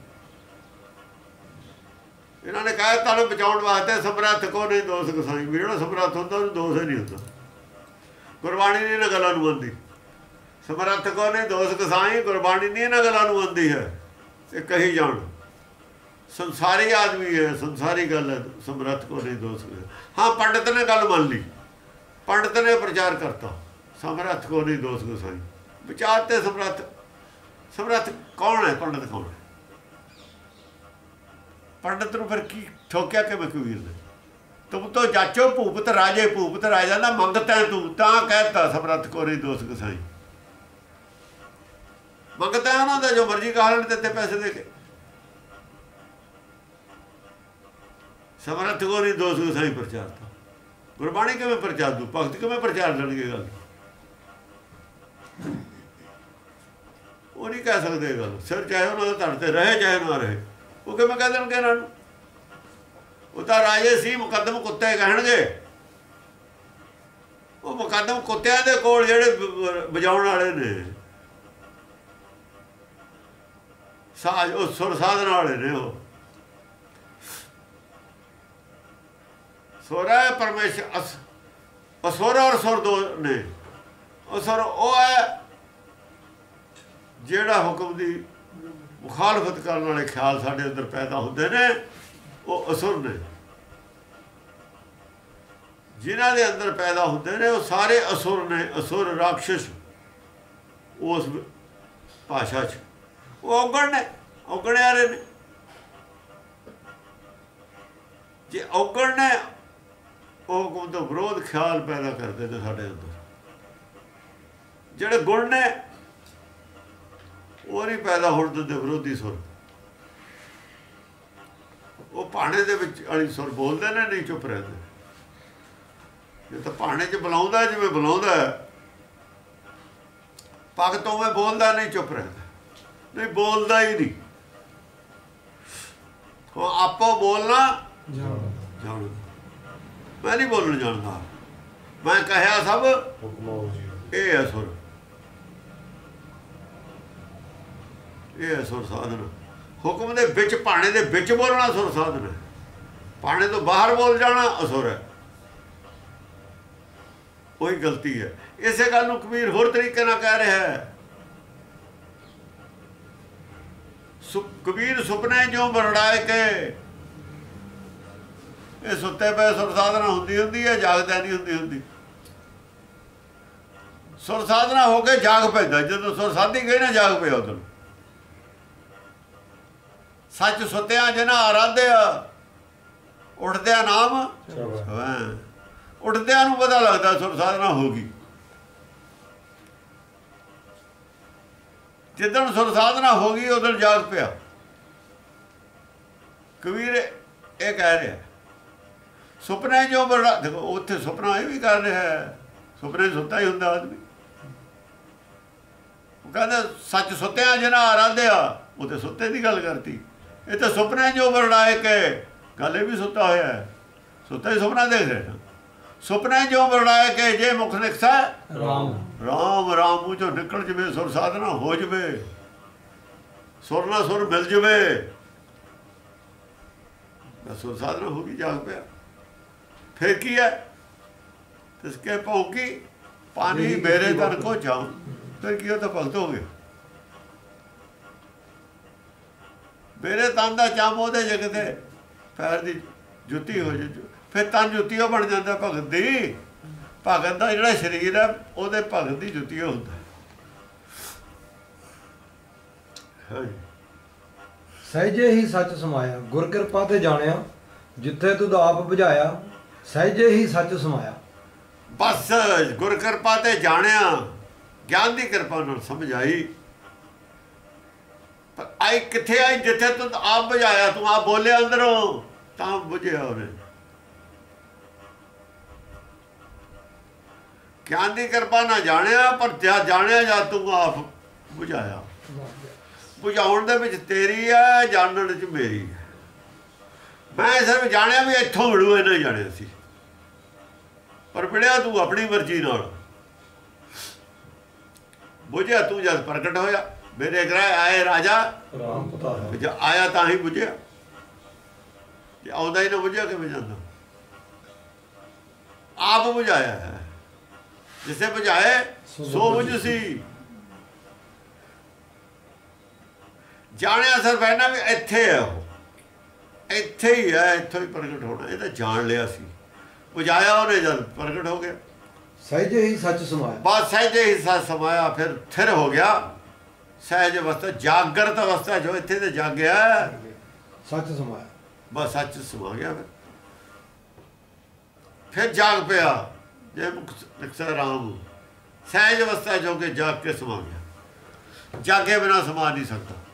ਇਹਨਾਂ ਨੇ ਕਹਿ ਤੁਹਾਨੂੰ ਬਚਾਉਣ ਵਾਸਤੇ ਸਮਰੱਥ ਕੋ ਨਹੀਂ ਦੋਸ ਗੁਸਾਈ, ਵੀ ਜਿਹੜਾ ਸਮਰੱਥ ਹੁੰਦਾ ਉਹਨੂੰ ਦੋਸ਼ ਹੀ ਨਹੀਂ ਹੁੰਦਾ। ਗੁਰਬਾਣੀ ਨਹੀਂ ਇਹਨਾਂ ਗੱਲਾਂ ਨੂੰ ਮੰਨਦੀ। ਸਮਰੱਥ ਕੋ ਨਹੀਂ ਦੋਸ ਗੁਸਾਈ, ਗੁਰਬਾਣੀ ਨਹੀਂ ਇਹਨਾਂ ਗੱਲਾਂ ਨੂੰ ਮੰਨਦੀ ਹੈ। ਇਹ ਕਹੀ ਜਾਣ, ਸੰਸਾਰੀ ਆਦਮੀ ਹੈ, ਸੰਸਾਰੀ ਗੱਲ ਹੈ, ਸਮਰੱਥ ਕੋ ਨਹੀਂ ਦੋਸ। ਹਾਂ, ਪੰਡਤ ਨੇ ਗੱਲ ਮੰਨ ਲਈ, ਪੰਡਤ ਨੇ ਪ੍ਰਚਾਰ ਕਰਤਾ, ਸਮਰੱਥ ਕੋ ਨਹੀਂ ਦੋਸ ਗੁਸਾਈ। ਵਿਚਾਰ ਤੇ ਸਮਰੱਥ, ਸਮਰੱਥ ਕੌਣ ਹੈ? ਪੰਡਤ ਕੌਣ ਹੈ? ਪੰਡਤ ਨੂੰ ਫਿਰ ਕੀ ਠੋਕਿਆ ਕਿ ਕਬੀਰ ਨੇ? ਤੁਮ ਤੋਂ ਜਾਚੋ ਭੂਪਤ ਰਾਜੇ, ਭੂਪਤ ਰਾਜਾ ਦਾ ਮੰਗਤਾ ਤੂੰ, ਤਾਂ ਕਹਿਤਾ ਸਮਰੱਥ ਕੋ ਨਹੀਂ ਦੋਸ ਗੁਸਾਈ। ਮੰਗਤਾ ਉਹਨਾਂ ਦਾ ਜੋ ਮਰਜ਼ੀ ਕਹਾ ਲੈਣ, ਦਿੱਤੇ ਪੈਸੇ ਦੇ ਕੇ। ਸਮਰੱਥ ਕੋ ਨਹੀਂ ਦੋਸ ਗੁਸਾਈ ਪ੍ਰਚਾਰਤਾ। ਗੁਰਬਾਣੀ ਕਿਵੇਂ ਪ੍ਰਚਾਰ ਦੂ? ਭਗਤ ਕਿਵੇਂ ਪ੍ਰਚਾਰ ਲੈਣਗੇ? ਗੱਲ ਉਹ ਨਹੀਂ ਕਹਿ ਸਕਦੇ ਗੱਲ। ਸਿਰ ਚਾਹੇ ਉਹਨਾਂ ਦਾ ਧੜ ਤੇ ਰਹੇ, ਚਾਹੇ ਨਾ ਰਹੇ, ਉਹ ਕਿਵੇਂ ਕਹਿ ਦੇਣਗੇ ਇਹਨਾਂ ਨੂੰ? ਉਹ ਤਾਂ ਰਾਜੇ ਸੀ, ਮੁਕੱਦਮ ਕੁੱਤੇ ਕਹਿਣਗੇ। ਉਹ ਮੁਕੱਦਮ ਕੁੱਤਿਆਂ ਦੇ ਕੋਲ ਜਿਹੜੇ ਵਜਾਉਣ ਵਾਲੇ ਨੇ ਸਾਜ, ਉਹ ਸੁਰ ਸਾਧਨ ਵਾਲੇ ਨੇ। ਉਹ ਸੁਰ ਹੈ ਪਰਮੇਸ਼ਰ, ਅਸੁਰ ਔਰ ਸੁਰ ਦੋ ਨੇ। ਅਸੁਰ ਉਹ ਹੈ ਜਿਹੜਾ ਹੁਕਮ ਦੀ ਮੁਖਾਲਫਤ ਕਰਨ ਵਾਲੇ ਖਿਆਲ ਸਾਡੇ ਅੰਦਰ ਪੈਦਾ ਹੁੰਦੇ ਨੇ, ਉਹ ਅਸੁਰ ਨੇ। ਜਿਨ੍ਹਾਂ ਦੇ ਅੰਦਰ ਪੈਦਾ ਹੁੰਦੇ ਨੇ ਉਹ ਸਾਰੇ ਅਸੁਰ ਨੇ। ਅਸੁਰ ਰਾਖਸ਼ ਉਸ ਭਾਸ਼ਾ 'ਚ ਉਹ ਔਗਣ ਨੇ, ਔਗਣੇ ਵਾਲੇ ਨੇ। ਜੇ ਔਗਣ ਨੇ, ਉਹ ਹੁਕਮ ਤੋਂ ਵਿਰੋਧ ਖਿਆਲ ਪੈਦਾ ਕਰਦੇ ਨੇ ਸਾਡੇ ਅੰਦਰ। ਜਿਹੜੇ ਗੁਣ ਨੇ ਉਹ ਨਹੀਂ ਪੈਦਾ ਹੋਣ ਦਿੰਦੇ ਵਿਰੋਧੀ ਸੁਰ। ਉਹ ਭਾਣੇ ਦੇ ਵਿੱਚ ਵਾਲੀ ਸੁਰ ਬੋਲਦੇ ਨੇ, ਨਹੀਂ ਚੁੱਪ ਰਹਿੰਦੇ। ਜੇ ਤਾਂ ਭਾਣੇ 'ਚ ਬੁਲਾਉਂਦਾ, ਜਿਵੇਂ ਬੁਲਾਉਂਦਾ ਭਗਤ ਉਵੇਂ ਬੋਲਦਾ, ਨਹੀਂ ਚੁੱਪ ਰਹਿੰਦਾ। ਨਹੀਂ ਬੋਲਦਾ ਹੀ ਨਹੀਂ। ਉਹ ਆਪੋ ਬੋਲਣਾ ਜਾਣਦਾ। ਮੈਂ ਨਹੀਂ ਬੋਲਣ ਜਾਣਦਾ, ਮੈਂ ਕਹਿਆ ਸਭ ਇਹ ਹੈ ਸੁਰ, ਇਹ ਹੈ ਸੁਰ ਸਾਧਨਾ। ਹੁਕਮ ਦੇ ਵਿੱਚ ਭਾਣੇ ਦੇ ਵਿੱਚ ਬੋਲਣਾ ਸੁਰ ਸਾਧਨ ਹੈ। ਭਾਣੇ ਤੋਂ ਬਾਹਰ ਬੋਲ ਜਾਣਾ ਅਸੁਰ ਹੈ। ਉਹੀ ਗਲਤੀ ਹੈ। ਇਸੇ ਗੱਲ ਨੂੰ ਕਬੀਰ ਹੋਰ ਤਰੀਕੇ ਨਾਲ ਕਹਿ ਰਿਹਾ ਹੈ। ਕਬੀਰ ਸੁਪਨੇ ਜੋ ਬਰੜਾਏ ਕੇ, ਇਹ ਸੁੱਤੇ ਪਏ ਸੁਰ ਸਾਧਨਾ ਹੁੰਦੀ ਹੁੰਦੀ ਹੈ, ਜਾਗਦਾ ਨਹੀਂ ਹੁੰਦੀ ਹੁੰਦੀ। ਸੁਰ ਸਾਧਨਾ ਹੋ ਕੇ ਜਾਗ ਪੈਂਦਾ। ਜਦੋਂ ਸੁਰ ਸਾਧੀ ਗਈ ਨਾ, ਜਾਗ ਪਿਆ ਉਦੋਂ। ਸੱਚ ਸੁੱਤਿਆਂ ਜਿਨ੍ਹਾਂ ਆਰਾਧਿਆ, ਉੱਠਦਿਆਂ ਨਾਮ ਉੱਠਦਿਆਂ ਨੂੰ ਪਤਾ ਲੱਗਦਾ ਸੁਰ ਸਾਧਨਾ ਹੋ ਗਈ। ਜਿੱਦਣ ਸੁਰ ਸਾਧਨਾ ਹੋ ਗਈ ਉਦੋਂ ਜਾਗ ਪਿਆ। ਕਬੀਰ ਇਹ ਕਹਿ ਰਿਹਾ ਸੁਪਨੇ ਜੋ ਬੜਾ, ਦੇਖੋ ਉੱਥੇ ਸੁਪਨਾ ਇਹ ਵੀ ਕਰ ਰਿਹਾ ਹੈ, ਸੁਪਨੇ ਸੁੱਤਾ ਹੀ ਹੁੰਦਾ ਆਦਮੀ। ਉਹ ਕਹਿੰਦਾ ਸੱਚ ਸੁੱਤਿਆਂ ਜਿਹਨਾਂ ਆਰਾਧਿਆ, ਉਹ ਤੇ ਸੁੱਤੇ ਦੀ ਗੱਲ ਕਰਤੀ। ਇਹ ਤਾਂ ਸੁਪਨੇ ਜੋ ਬਰੜਾਏ ਕੇ, ਗੱਲ ਇਹ ਵੀ ਸੁੱਤਾ ਹੋਇਆ ਹੈ, ਸੁੱਤਾ ਹੀ ਸੁਪਨਾ ਦੇਖ ਰਿਹਾ। ਸੁਪਨੇ ਜੋ ਬਰੜਾਏ ਕੇ ਜੇ ਮੁਖ ਨਿਕਸਾ ਰਾਮ, ਰਾਮ ਰਾਮ ਮੂੰਹ ਚੋਂ ਨਿਕਲ ਜਵੇ, ਸੁਰ ਸਾਧਨਾ ਹੋ ਜਵੇ, ਸੁਰ ਨਾਲ ਸੁਰ ਮਿਲ ਜਵੇ, ਸੁਰ ਸਾਧਨਾ ਹੋ ਗਈ, ਜਾਗ ਪਿਆ। ਫਿਰ ਕੀ ਹੈ? ਤਿਸਕੇ ਭੌਂਕੀ ਪਾਣੀ ਮੇਰੇ ਤਨ ਕੋ ਜਾਉ। ਫਿਰ ਕੀ ਉਹ ਤਾਂ ਭਗਤ ਹੋ ਗਏ। ਮੇਰੇ ਤਨ ਦਾ ਚਾਮ ਉਹਦੇ ਜਗਤੇ ਪੈਰ ਦੀ ਜੁੱਤੀ ਹੋ ਜੇ, ਫਿਰ ਤਨ ਜੁੱਤੀ ਉਹ ਬਣ ਜਾਂਦਾ ਭਗਤ ਦੀ। ਭਗਤ ਦਾ ਜਿਹੜਾ ਸਰੀਰ ਹੈ ਉਹਦੇ ਭਗਤ ਦੀ ਜੁੱਤੀ ਹੁੰਦਾ। ਸਹਿਜੇ ਹੀ ਸੱਚ ਸਮਾਇਆ, ਗੁਰ ਕਿਰਪਾ ਤੇ ਜਾਣਿਆ, ਜਿੱਥੇ ਤੁਧ ਆਪ ਬੁਝਾਇਆ, ਸਹਿਜੇ ਹੀ ਸੱਚ ਸਮਾਇਆ। ਬਸ ਗੁਰ ਕਿਰਪਾ ਤੇ ਜਾਣਿਆ, ਗਿਆਨ ਦੀ ਕਿਰਪਾ ਨਾਲ ਸਮਝ ਆਈ। ਪਰ ਆਈ ਕਿੱਥੇ ਆਈ? ਜਿੱਥੇ ਤੂੰ ਆਪ ਬੁਝਾਇਆ, ਤੂੰ ਆਪ ਬੋਲਿਆ ਅੰਦਰੋਂ, ਤਾਂ ਬੁਝਿਆ ਉਹਨੇ। ਗਿਆਨ ਦੀ ਕਿਰਪਾ ਨਾਲ ਜਾਣਿਆ, ਪਰ ਜਾਂ ਜਾਣਿਆ ਜਾਂ ਤੂੰ ਆਪ ਬੁਝਾਇਆ। ਬੁਝਾਉਣ ਦੇ ਵਿੱਚ ਤੇਰੀ ਹੈ, ਜਾਣਨ ਵਿੱਚ ਮੇਰੀ ਹੈ। ਮੈਂ ਸਿਰਫ ਜਾਣਿਆ ਵੀ ਇੱਥੋਂ ਮਿਲੂ, ਇਹਨਾਂ ਜਾਣਿਆ ਸੀ, ਪਰ ਮਿਲਿਆ ਤੂੰ ਆਪਣੀ ਮਰਜ਼ੀ ਨਾਲ। ਬੁਝਿਆ ਤੂੰ ਜਦ ਪ੍ਰਗਟ ਹੋਇਆ। ਮੇਰੇ ਗ੍ਰਹਿ ਆਏ ਰਾਜਾ ਰਾਮ ਪਤਾਇਆ, ਜੇ ਆਇਆ ਤਾਂ ਹੀ ਬੁਝਿਆ, ਜੇ ਆਉਂਦਾ ਹੀ ਨਾ ਬੁਝਿਆ ਕਿਵੇਂ ਜਾਂਦਾ? ਆਪ ਬੁਝਾਇਆ ਹੈ। ਜਿਸੇ ਬੁਝਾਏ ਸੋ ਬੁਝ ਸੀ। ਜਾਣਿਆ ਸਿਰਫ ਇਹਨਾਂ ਵੀ ਇੱਥੇ ਹੈ, ਉਹ ਇੱਥੇ ਹੀ ਹੈ, ਇੱਥੋਂ ਹੀ ਪ੍ਰਗਟ ਹੋਣਾ। ਇਹ ਤਾਂ ਜਾਣ ਲਿਆ ਸੀ, ਬੁਝਾਇਆ ਉਹਨੇ ਜਦ ਪ੍ਰਗਟ ਹੋ ਗਿਆ। ਸਹਿਜੇ ਹੀ ਸੱਚ ਸਮਾਇਆ। ਬਸ ਸਹਿਜੇ ਹੀ ਸੱਚ ਸਮਾਇਆ, ਫਿਰ ਥਿਰ ਹੋ ਗਿਆ। ਸਹਿਜ ਅਵਸਥਾ, ਜਾਗਰਤ ਅਵਸਥਾ ਜੋ ਇੱਥੇ ਤੇ ਜਾਗਿਆ, ਸੱਚ ਸਮਾਇਆ। ਬਸ ਸੱਚ ਸਮਾ ਗਿਆ। ਫਿਰ ਫਿਰ ਜਾਗ ਪਿਆ। ਜੇ ਮੁਖ ਨਿਕਸਾ ਰਾਮ, ਸਹਿਜ ਅਵਸਥਾ ਜੋ ਕਿ ਜਾਗ ਕੇ ਸਮਾ ਗਿਆ। ਜਾਗੇ ਬਿਨਾਂ ਸਮਾ ਨਹੀਂ ਸਕਦਾ।